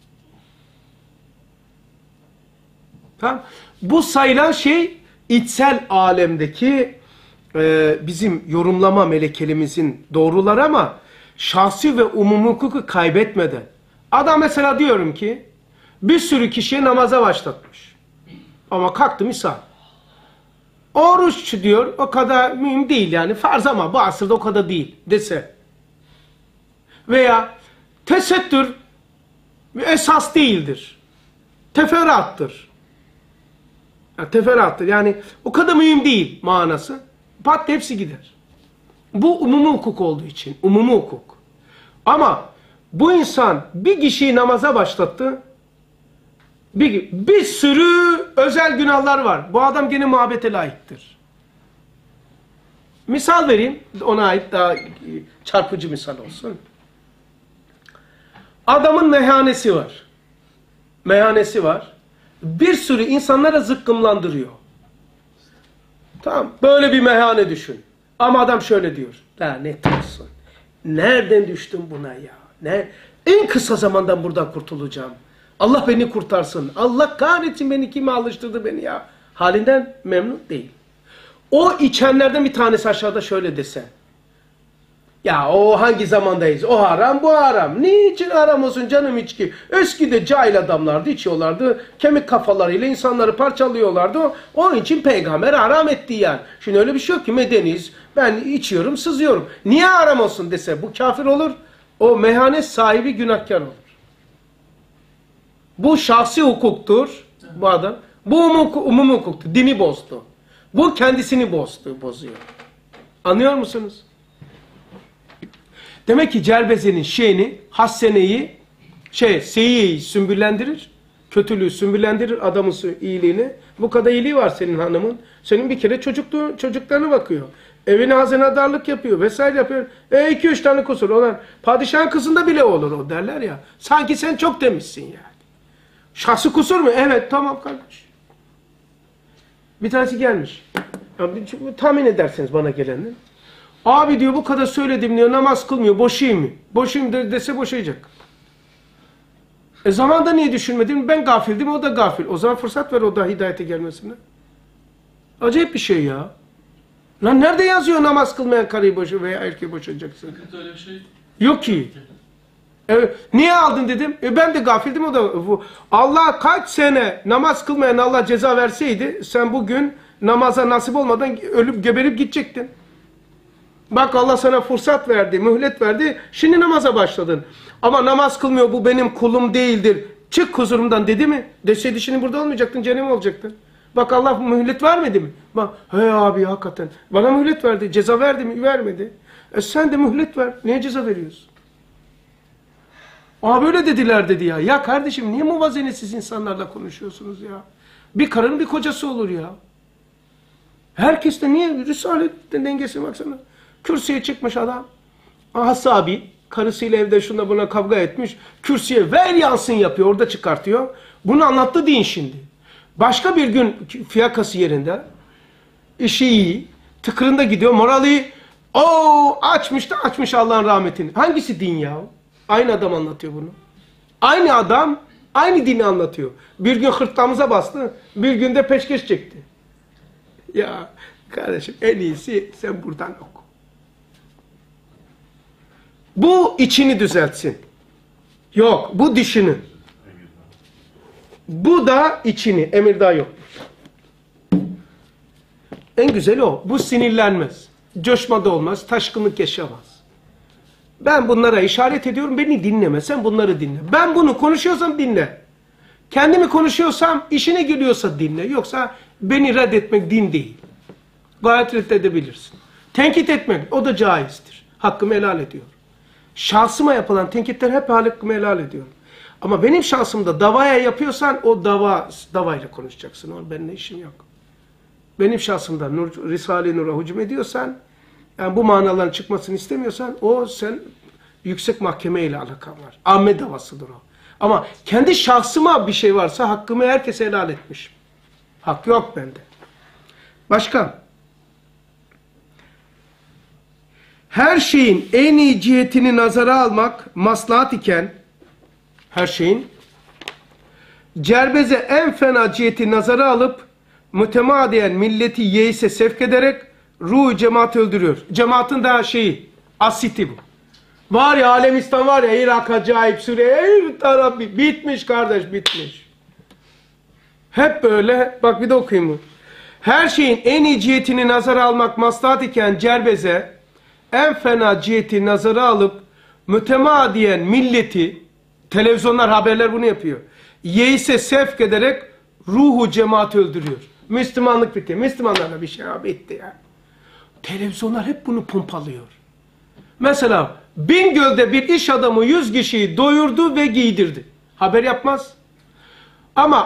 Tamam. Bu sayılan şey içsel alemdeki e, bizim yorumlama melekelimizin doğruları ama şahsi ve umumi hukuku kaybetmeden. Adam mesela diyorum ki bir sürü kişiye namaza başlatmış. Ama kalktı misal. Oruç diyor o kadar mühim değil yani farz ama bu asırda o kadar değil dese. Veya tesettür esas değildir. Teferruattır. Yani teferruattır yani o kadar mühim değil manası. Pat hepsi gider. Bu umumi hukuk olduğu için umumi hukuk. Ama bu insan bir kişiyi namaza başlattı. Bir, bir sürü özel günahlar var. Bu adam gene muhabbete layıktır. Misal vereyim. Ona ait daha çarpıcı misal olsun. Adamın meyhanesi var. Meyhanesi var. Bir sürü insanlara zıkkımlandırıyor. Tamam. Böyle bir meyhane düşün. Ama adam şöyle diyor. Lanet olsun. Nereden düştüm buna ya? Ne? En kısa zamandan buradan kurtulacağım. Allah beni kurtarsın. Allah kahretsin beni, kime alıştırdı beni ya. Halinden memnun değil. O içenlerden bir tanesi aşağıda şöyle dese. Ya o hangi zamandayız? O haram, bu haram. Niçin haram olsun canım içki? Eskide cahil adamlardı, içiyorlardı. Kemik kafalarıyla insanları parçalıyorlardı. Onun için peygamber haram etti yani. Şimdi öyle bir şey yok ki, medeniyiz. Ben içiyorum, sızıyorum. Niye haram olsun dese bu kafir olur. O meyhane sahibi günahkar olur. Bu şahsi hukuktur bu adam. Bu umum hukuktur. Dini bozdu. Bu kendisini bozdu, bozuyor. Anlıyor musunuz? Demek ki celbezenin şeyini, hasseneyi, şey, seyyiyi sümbüllendirir. Kötülüğü sümbüllendirir, adamın iyiliğini. Bu kadar iyiliği var senin hanımın. Senin bir kere çocukluğu, çocuklarına bakıyor. Evine hazinedarlık yapıyor vesaire yapıyor. E iki üç tane kusur. Olan padişahın kızında bile olur o derler ya. Sanki sen çok temizsin yani. Şahsı kusur mu? Evet, tamam kardeş. Bir tanesi gelmiş. Ya, tahmin ederseniz bana gelenin. Abi diyor bu kadar söyledim diyor, namaz kılmıyor, boşayayım mı? Boşayayım de, dese boşayacak. E zamanda niye düşünmedim? Ben gafildim, o da gafil. O zaman fırsat ver o da hidayete gelmesine. Acayip bir şey ya. Lan nerede yazıyor namaz kılmayan karıyı boşa veya erkeği boşayacaksın? Sıkıntı öyle bir şey. Yok ki. Evet. Niye aldın dedim. E ben de gafildim, o da. Bu. Allah kaç sene namaz kılmayan Allah ceza verseydi sen bugün namaza nasip olmadan ölüp geberip gidecektin. Bak Allah sana fırsat verdi, mühlet verdi. Şimdi namaza başladın. Ama namaz kılmıyor, bu benim kulum değildir. Çık huzurumdan dedi mi? Deseydi şimdi burada olmayacaktın, cehennem olacaktın. Bak Allah mühlet vermedi mi? Bak he abi hakikaten. Bana mühlet verdi. Ceza verdi mi? Vermedi. E sen de mühlet ver. Niye ceza veriyorsun? Aa böyle dediler dedi ya. Ya kardeşim niye muvazenetsiz insanlarla konuşuyorsunuz ya? Bir karının bir kocası olur ya. Herkes de niye? Risale'nin dengesine baksana. Kürsüye çıkmış adam. Hasabi. Karısıyla evde şunda buna kavga etmiş. Kürsüye ver yansın yapıyor. Orada çıkartıyor. Bunu anlattı din şimdi. Başka bir gün fiyakası yerinde. İşi iyi. Tıkırında gidiyor. Morali o açmış da açmış Allah'ın rahmetini. Hangisi din ya? Aynı adam anlatıyor bunu. Aynı adam aynı dini anlatıyor. Bir gün hırtlamıza bastı. Bir günde peşkeş çekti. Ya kardeşim en iyisi sen buradan oku. Bu içini düzeltsin. Yok bu dışını. Bu da içini. Emirdağ yok. En güzeli o. Bu sinirlenmez. Coşmada olmaz. Taşkınlık yaşamaz. Ben bunlara işaret ediyorum. Beni dinleme. Sen bunları dinle. Ben bunu konuşuyorsam dinle. Kendimi konuşuyorsam işine geliyorsa dinle. Yoksa beni reddetmek din değil. Gayet reddedebilirsin. Tenkit etmek o da caizdir. Hakkımı helal ediyorum. Şahsıma yapılan tenkitler hep hakkımı helal ediyorum. Ama benim şahsımda davaya yapıyorsan o dava davayla konuşacaksın. Onun benimle işim yok. Benim şahsımda Nur, Risale-i Nur'a hücum ediyorsan, yani bu manaların çıkmasını istemiyorsan o sen yüksek mahkeme ile alakan var. Amme davasıdır o. Ama kendi şahsıma bir şey varsa hakkımı herkese helal etmiş. Hak yok bende. Başka? Her şeyin en iyi cihetini nazara almak maslahat iken, her şeyin cerbeze en fena ciheti nazara alıp mütemadiyen milleti yeise sevk ederek ruh cemaat öldürüyor. Cemaatin daha şeyi, asiti bu. Var ya Alemistan var ya, Irak acayip, Suriye her taraf bitmiş kardeş, bitmiş. Hep böyle, bak bir de okuyayım bu. Her şeyin en iyi cihetini nazara almak maslahat iken cerbeze en fena ciheti nazara alıp mütemadiyen milleti, televizyonlar, haberler bunu yapıyor. Yeise sevk ederek ruhu cemaat öldürüyor. Müslümanlık bitti. Müslümanlarla bir şey abi bitti ya. Televizyonlar hep bunu pompalıyor. Mesela Bingöl'de bir iş adamı yüz kişiyi doyurdu ve giydirdi. Haber yapmaz. Ama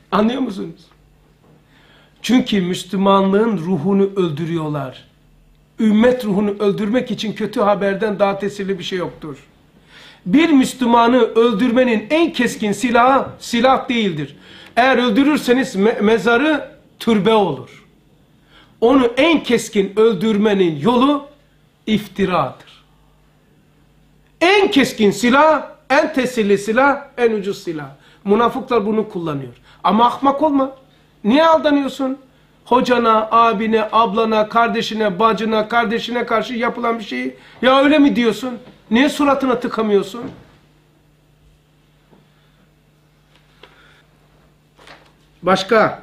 Anlıyor musunuz? Çünkü Müslümanlığın ruhunu öldürüyorlar. Ümmet ruhunu öldürmek için kötü haberden daha tesirli bir şey yoktur. Bir Müslümanı öldürmenin en keskin silahı silah değildir. Eğer öldürürseniz me mezarı türbe olur. Onu en keskin öldürmenin yolu iftiradır. En keskin silah, en tesirli silah, en ucuz silah. Münafıklar bunu kullanıyor. Ama ahmak olma. Niye aldanıyorsun? Hocana, abine, ablana, kardeşine, bacına, kardeşine karşı yapılan bir şeyi ya öyle mi diyorsun? Niye suratına tıkamıyorsun? Başka?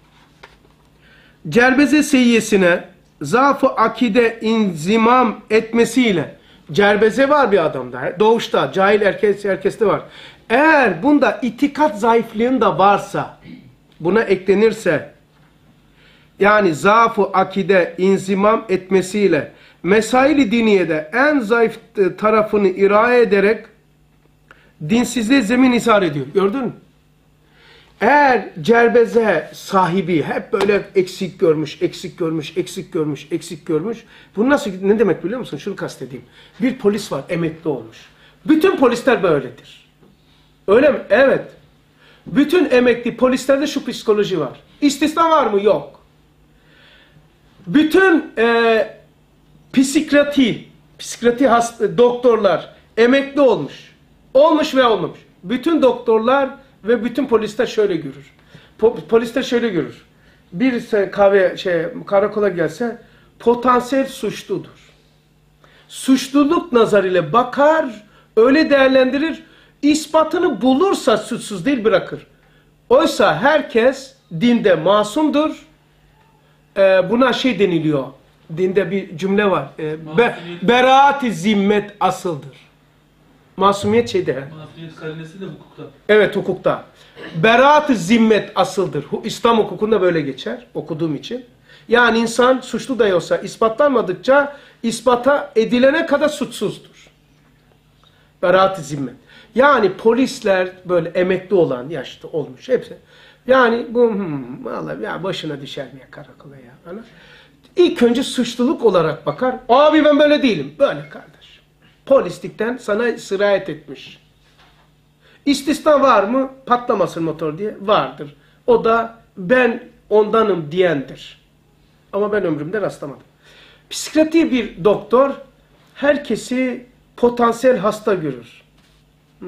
Cerbeze seyyesine zaaf-ı akide inzimam etmesiyle, cerbeze var bir adamda, doğuşta, cahil herkes, herkeste var. Eğer bunda itikat zayıflığında varsa, buna eklenirse, yani zaaf-ı akide inzimam etmesiyle, mesail-i diniyede en zayıf tarafını irade ederek, dinsizliğe zemin ishar ediyor. Gördün mü? Eğer cerbeze sahibi hep böyle eksik görmüş, eksik görmüş, eksik görmüş, eksik görmüş. Bu nasıl, ne demek biliyor musun? Şunu kastedeyim. Bir polis var, emekli olmuş. Bütün polisler böyledir. Öyle mi? Evet. Bütün emekli polislerde şu psikoloji var. İstisna var mı? Yok. Bütün e, psikiyatri, psikiyatri hasta, doktorlar emekli olmuş. Olmuş ve olmamış. Bütün doktorlar ve bütün polisler şöyle görür. Po polisler şöyle görür. Bir kahve şey karakola gelse potansiyel suçludur. Suçluluk nazarıyla bakar, öyle değerlendirir. İspatını bulursa suçsuz değil bırakır. Oysa herkes dinde masumdur. Ee, buna şey deniliyor. Dinde bir cümle var. Ee, be, beraat-i zimmet asıldır. Masumiyet şeyde. Masumiyet karinesi de hukukta. Evet, hukukta. Beraat-ı zimmet asıldır. İslam hukukunda böyle geçer okuduğum için. Yani insan suçlu da olsa ispatlanmadıkça ispata edilene kadar suçsuzdur. Beraat-ı zimmet. Yani polisler böyle emekli olan, yaşlı olmuş hepsi. Yani bu hmm, vallahi ya başına düşer mi ya karakola ya. Ana. İlk önce suçluluk olarak bakar. Abi ben böyle değilim. Böyle kardeş. Polislikten sana sirayet etmiş. İstisna var mı? Patlamasın motor diye. Vardır. O da ben ondanım diyendir. Ama ben ömrümde rastlamadım. Psikiyatri bir doktor herkesi potansiyel hasta görür. Hmm.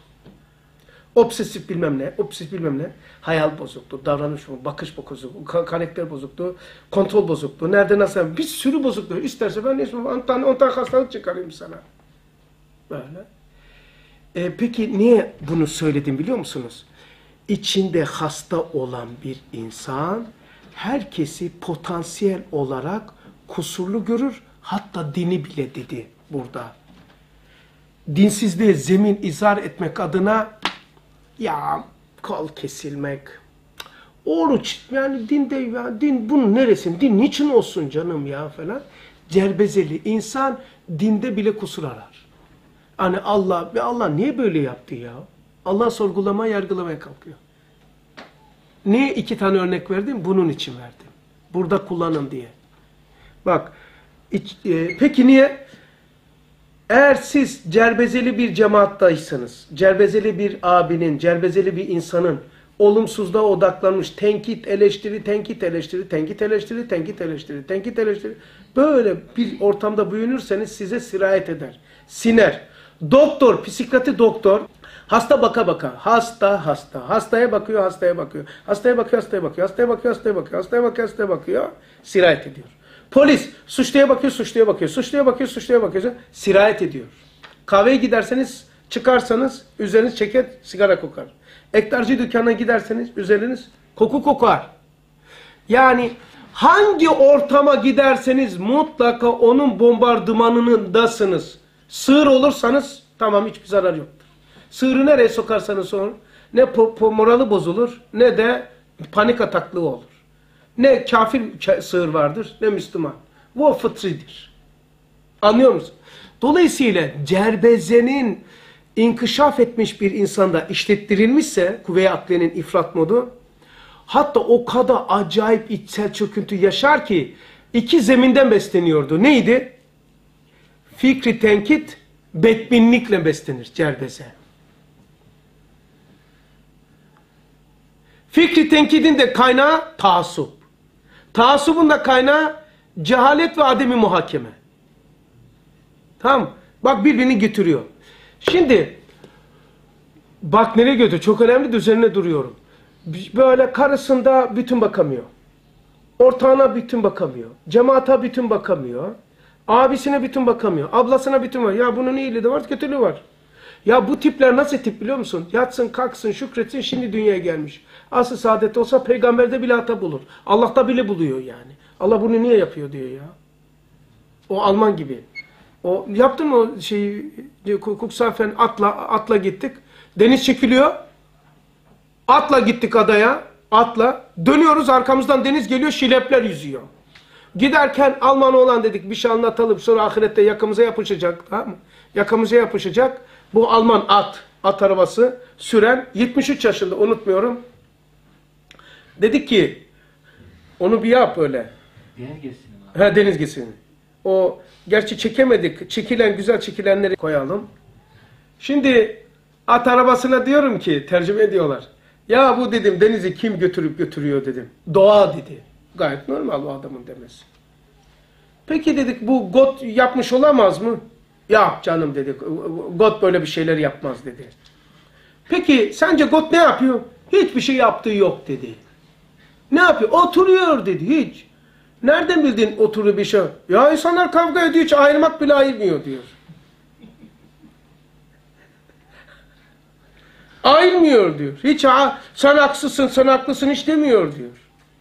Obsesif bilmem ne, obsesif bilmem ne. Hayal bozukluğu, davranış bozukluğu, bakış bozukluğu, karakter bozukluğu, kontrol bozukluğu. Nerede nasıl? Bir sürü bozukluğu. İsterse ben neyse on tane, on tane hastalık çıkarayım sana. Böyle. E, peki niye bunu söyledim biliyor musunuz? İçinde hasta olan bir insan herkesi potansiyel olarak kusurlu görür. Hatta dini bile dedi burada. Dinsizliğe zemin izhar etmek adına ya kol kesilmek, oruç yani dinde ya din bunun neresin? Din niçin olsun canım ya falan. Cerbezeli insan dinde bile kusur arar. Hani Allah ve Allah niye böyle yaptı ya? Allah sorgulamaya, yargılamaya kalkıyor. Niye iki tane örnek verdim? Bunun için verdim. Burada kullanın diye. Bak, iç, e, peki niye? Eğer siz cerbezeli bir cemaattaysanız, cerbezeli bir abinin, cerbezeli bir insanın olumsuzluğa odaklanmış, tenkit, eleştiri, tenkit, eleştiri, tenkit, eleştiri, tenkit, eleştiri, tenkit, eleştiri, böyle bir ortamda büyünürseniz size sirayet eder, siner. Doktor, psikiyatri doktor, hasta baka baka, hasta hasta, hastaya bakıyor, hastaya bakıyor, hastaya bakıyor, hastaya bakıyor, hastaya bakıyor, hastaya bakıyor, hastaya bakıyor, hastaya bakıyor, sirayet ediyor. Polis suçluya bakıyor, suçluya bakıyor, suçluya bakıyor, suçluya bakıyor, sirayet ediyor. Kahveye giderseniz, çıkarsanız üzeriniz ceket, sigara kokar. Ektarcı dükkanına giderseniz üzeriniz koku kokar. Yani hangi ortama giderseniz mutlaka onun bombardımanındasınız. Sığır olursanız tamam hiçbir zarar yoktur. Sığırı nereye sokarsanız sorun, ne morali bozulur ne de panik ataklığı olur. Ne kafir sığır vardır ne Müslüman. Bu o fıtridir. Anlıyor musun? Dolayısıyla cerbezenin inkişaf etmiş bir insanda işlettirilmişse kuvve-i akliyenin ifrat modu Hatta o kadar acayip içsel çöküntü yaşar ki iki zeminden besleniyordu. Neydi? Fikri tenkit, bedbinlikle beslenir cerbeze. Fikri tenkidin de kaynağı taassup. Taassubun da kaynağı cehalet ve ademi muhakeme. Tamam. Bak birbirini getiriyor. Şimdi bak nereye götürüyor? Çok önemli de üzerine duruyorum. Böyle karısında bütün bakamıyor. Ortağına bütün bakamıyor. Cemaata bütün bakamıyor. Abisine bütün bakamıyor. Ablasına bütün var. Ya bunun iyiliği de var, kötülüğü var. Ya bu tipler nasıl tip biliyor musun? Yatsın, kalksın, şükretsin, şimdi dünyaya gelmiş. Asıl saadet olsa peygamberde bile hata bulur. Allah'ta bile buluyor yani. Allah bunu niye yapıyor diyor ya. O Alman gibi. O yaptın mı o şeyi? Kuksafen atla, atla gittik. Deniz çekiliyor. Atla gittik adaya. Atla. Dönüyoruz, arkamızdan deniz geliyor, şilepler yüzüyor. Giderken Alman olan dedik bir şey anlatalım. Sonra ahirette yakamıza yapışacak. Tamam mı? Yakamıza yapışacak. Bu Alman at. At arabası süren yetmiş üç yaşında unutmuyorum. Dedik ki onu bir yap öyle. Deniz gezisi mi? Ha, deniz gezisini. O gerçi çekemedik. Çekilen güzel çekilenleri koyalım. Şimdi at arabasına diyorum ki tercüme ediyorlar. Ya bu dedim denizi kim götürüp götürüyor dedim. Doğa dedi. Gayet normal o adamın demesi. Peki dedik bu God yapmış olamaz mı? Ya canım dedik. God böyle bir şeyler yapmaz dedi. Peki sence God ne yapıyor? Hiçbir şey yaptığı yok dedi. Ne yapıyor? Oturuyor dedi hiç. Nereden bildin oturuyor bir şey? Ya insanlar kavga ediyor hiç ayırmak bile ayırmıyor diyor. Ayırmıyor diyor. Hiç sen haksızsın sen haklısın hiç demiyor diyor.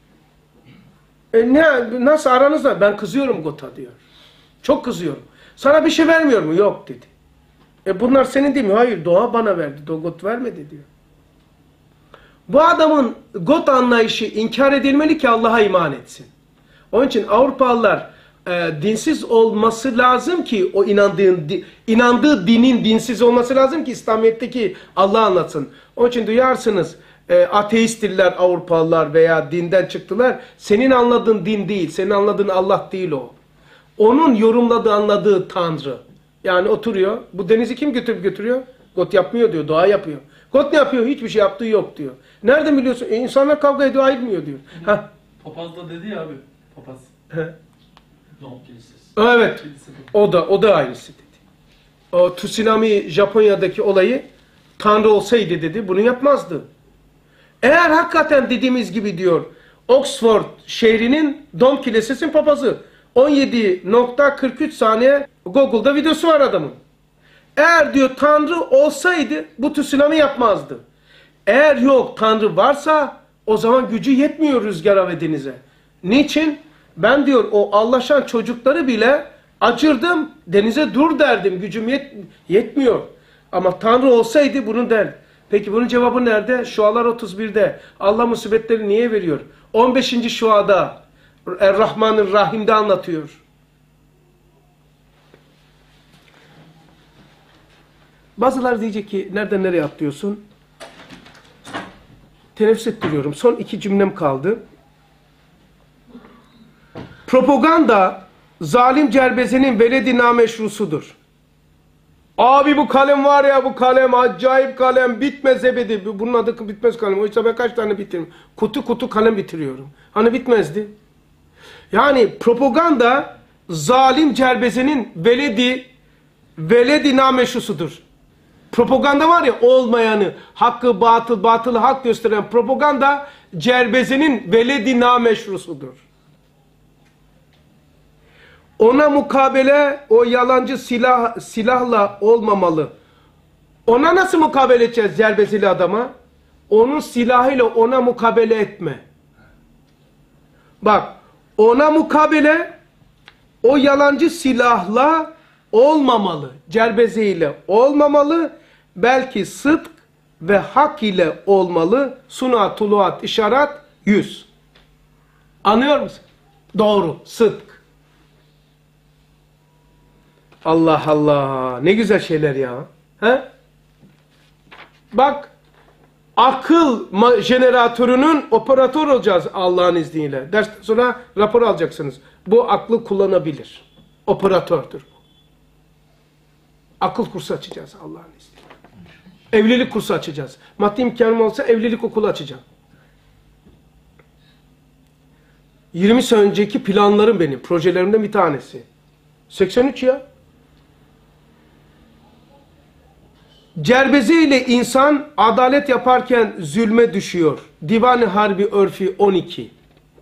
E ne, nasıl aranızda? Ben kızıyorum God'a diyor. Çok kızıyorum. Sana bir şey vermiyor mu? Yok dedi. E bunlar senin değil mi? Hayır doğa bana verdi. God vermedi diyor. Bu adamın God anlayışı inkar edilmeli ki Allah'a iman etsin. Onun için Avrupalılar e, dinsiz olması lazım ki o inandığın, di, inandığı dinin dinsiz olması lazım ki İslamiyet'teki Allah anlatsın. Onun için duyarsınız e, ateisttirler Avrupalılar veya dinden çıktılar. Senin anladığın din değil, senin anladığın Allah değil o. Onun yorumladığı, anladığı Tanrı. Yani oturuyor. Bu denizi kim götürüp götürüyor? God yapmıyor diyor, doğa yapıyor. God ne yapıyor? Hiçbir şey yaptığı yok diyor. Nereden biliyorsun? E, insanlar kavga ediyor, ayırmıyor diyor. Ha. Papaz da dedi ya abi. Papaz. He. Doğum kilisesi. Evet. Kilise papaz. O da o da aynısı dedi. O tsunami Japonya'daki olayı Tanrı olsaydı dedi bunu yapmazdı. Eğer hakikaten dediğimiz gibi diyor Oxford şehrinin Dom Kilisesi'nin papazı on yedi nokta kırk üç saniye Google'da videosu var adamın. Eğer diyor Tanrı olsaydı bu tsunami yapmazdı. Eğer yok Tanrı varsa o zaman gücü yetmiyor rüzgara ve denize. Niçin? Ben diyor o Allah'tan çocukları bile acırdım denize dur derdim gücüm yet yetmiyor. Ama Tanrı olsaydı bunu der. Peki bunun cevabı nerede? Şualar otuz birde. Allah musibetleri niye veriyor? on beşinci şuada Er-Rahman'ın Rahim'de anlatıyor. Bazıları diyecek ki nereden nereye atlıyorsun? Teneffüs ettiriyorum. Son iki cümlem kaldı. Propaganda zalim cerbezenin veledi nameşrusudur. Abi bu kalem var ya bu kalem acayip kalem bitmez ebedi. Bunun adı bitmez kalem. Oysa ben kaç tane bitiririm. Kutu kutu kalem bitiriyorum. Hani bitmezdi. Yani propaganda zalim cerbezenin veledi veledi nameşrusudur. Propaganda var ya olmayanı, hakkı batıl, batılı hak gösteren propaganda cerbezenin veledi nameşrusudur. Ona mukabele o yalancı silah silahla olmamalı. Ona nasıl mukabele edeceğiz cerbezeli adama? Onun silahıyla ona mukabele etme. Bak ona mukabele o yalancı silahla olmamalı. Cerbezeyle olmamalı. Belki sıdk ve hak ile olmalı. Suna, tuluat, işaret, yüz. Anlıyor musun? Doğru. Sıdk. Allah Allah. Ne güzel şeyler ya. He? Bak. akıl ma- jeneratörünün operatör olacağız Allah'ın izniyle. Dersten sonra rapor alacaksınız. Bu aklı kullanabilir. Operatördür bu. Akıl kursu açacağız Allah'ın izniyle. Evlilik kursu açacağız. Maddi imkanım olsa evlilik okulu açacağım. yirmi sene önceki planlarım benim. Projelerimden bir tanesi. seksen üç ya. Cerbeze ile insan adalet yaparken zulme düşüyor. Divan-ı Harbi Örfi on iki.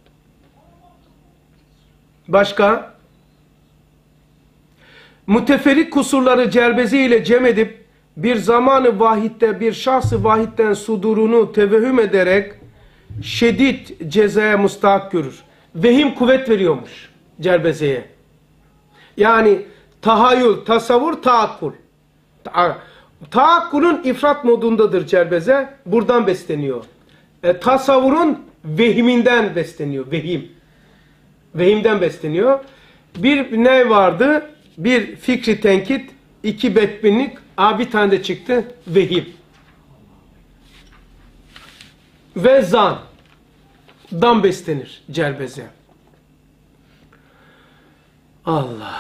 Başka? Müteferrik kusurları cerbeze ile cem edip bir zamanı vahitte bir şahsı vahitten sudurunu tevehüm ederek şiddet cezaya müstahak görür. Vehim kuvvet veriyormuş cerbezeye. Yani tahayyül, tasavvur, taakkul. Ta Taakkulun ifrat modundadır cerbeze. Buradan besleniyor. E, tasavvurun vehiminden besleniyor. Vehim. Vehimden besleniyor. Bir ne vardı? Bir fikri tenkit, iki bedbinlik, aa bir tane de çıktı. Vehim. Ve zan. Dan beslenir cerbeze. Allah.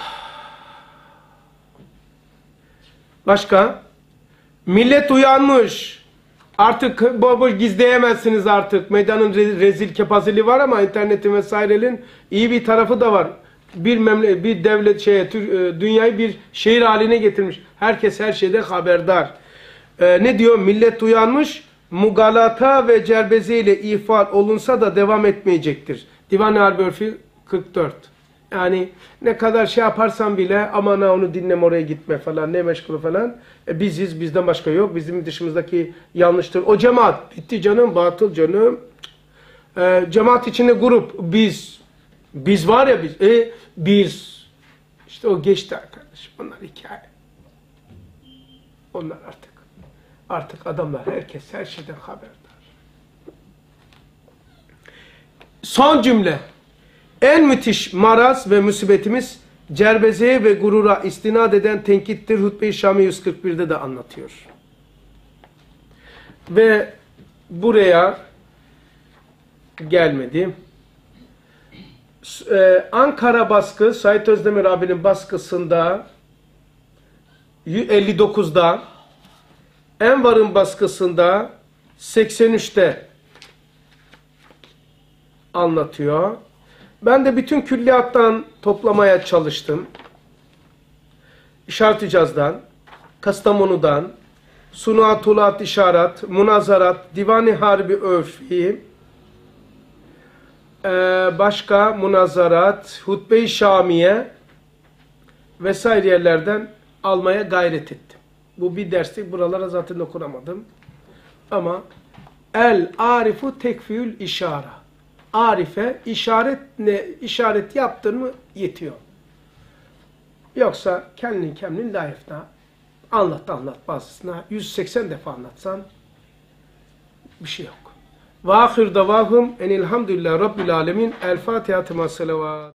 Başka? Millet uyanmış. Artık baba gizleyemezsiniz artık. Meydanın rezil kepazeli var ama internetin vesairenin iyi bir tarafı da var. Bir memle bir devlet şeye dünyayı bir şehir haline getirmiş. Herkes her şeyden haberdar. Ee, ne diyor? Millet uyanmış. Mugalata ve cerbeze ile ifade olunsa da devam etmeyecektir. Divan-ı Harbi Örfi kırk dört. Yani ne kadar şey yaparsan bile aman ha onu dinleme oraya gitme falan ne meşgul falan. E biziz bizden başka yok. Bizim dışımızdaki yanlıştır. O cemaat bitti canım batıl canım. E, cemaat içinde grup biz. Biz var ya biz. E biz. İşte o geçti arkadaş. Onlar hikaye. Onlar artık. Artık adamlar herkes her şeyden haberdar. Son cümle. En müthiş maraz ve musibetimiz cerbezeye ve gurura istinad eden tenkittir. Hutbe-i Şami yüz kırk bir'de de anlatıyor. Ve buraya gelmedi. Ee, Ankara baskı, Said Özdemir abinin baskısında elli dokuz'da, Envar'ın baskısında seksen üç'te anlatıyor. Ben de bütün külliyattan toplamaya çalıştım. İşaret-i Caz'dan, Kastamonu'dan, Sunatulat İşaret, Munazarat, Divan-ı Harbi Örfi, ee, başka Munazarat, Hutbe-i Şamiye vesaire yerlerden almaya gayret ettim. Bu bir dersti, buralara zaten okunamadım. Ama El Arifu Tekfiül İşara. Arife işaret ne işaret yaptın mı yetiyor. Yoksa kendin kendin layıfına anlat anlat bazısına yüz seksen defa anlatsan bir şey yok. Ve ahir davahum enilhamdülillah rabbil alemin. El Fatiha tema salavat.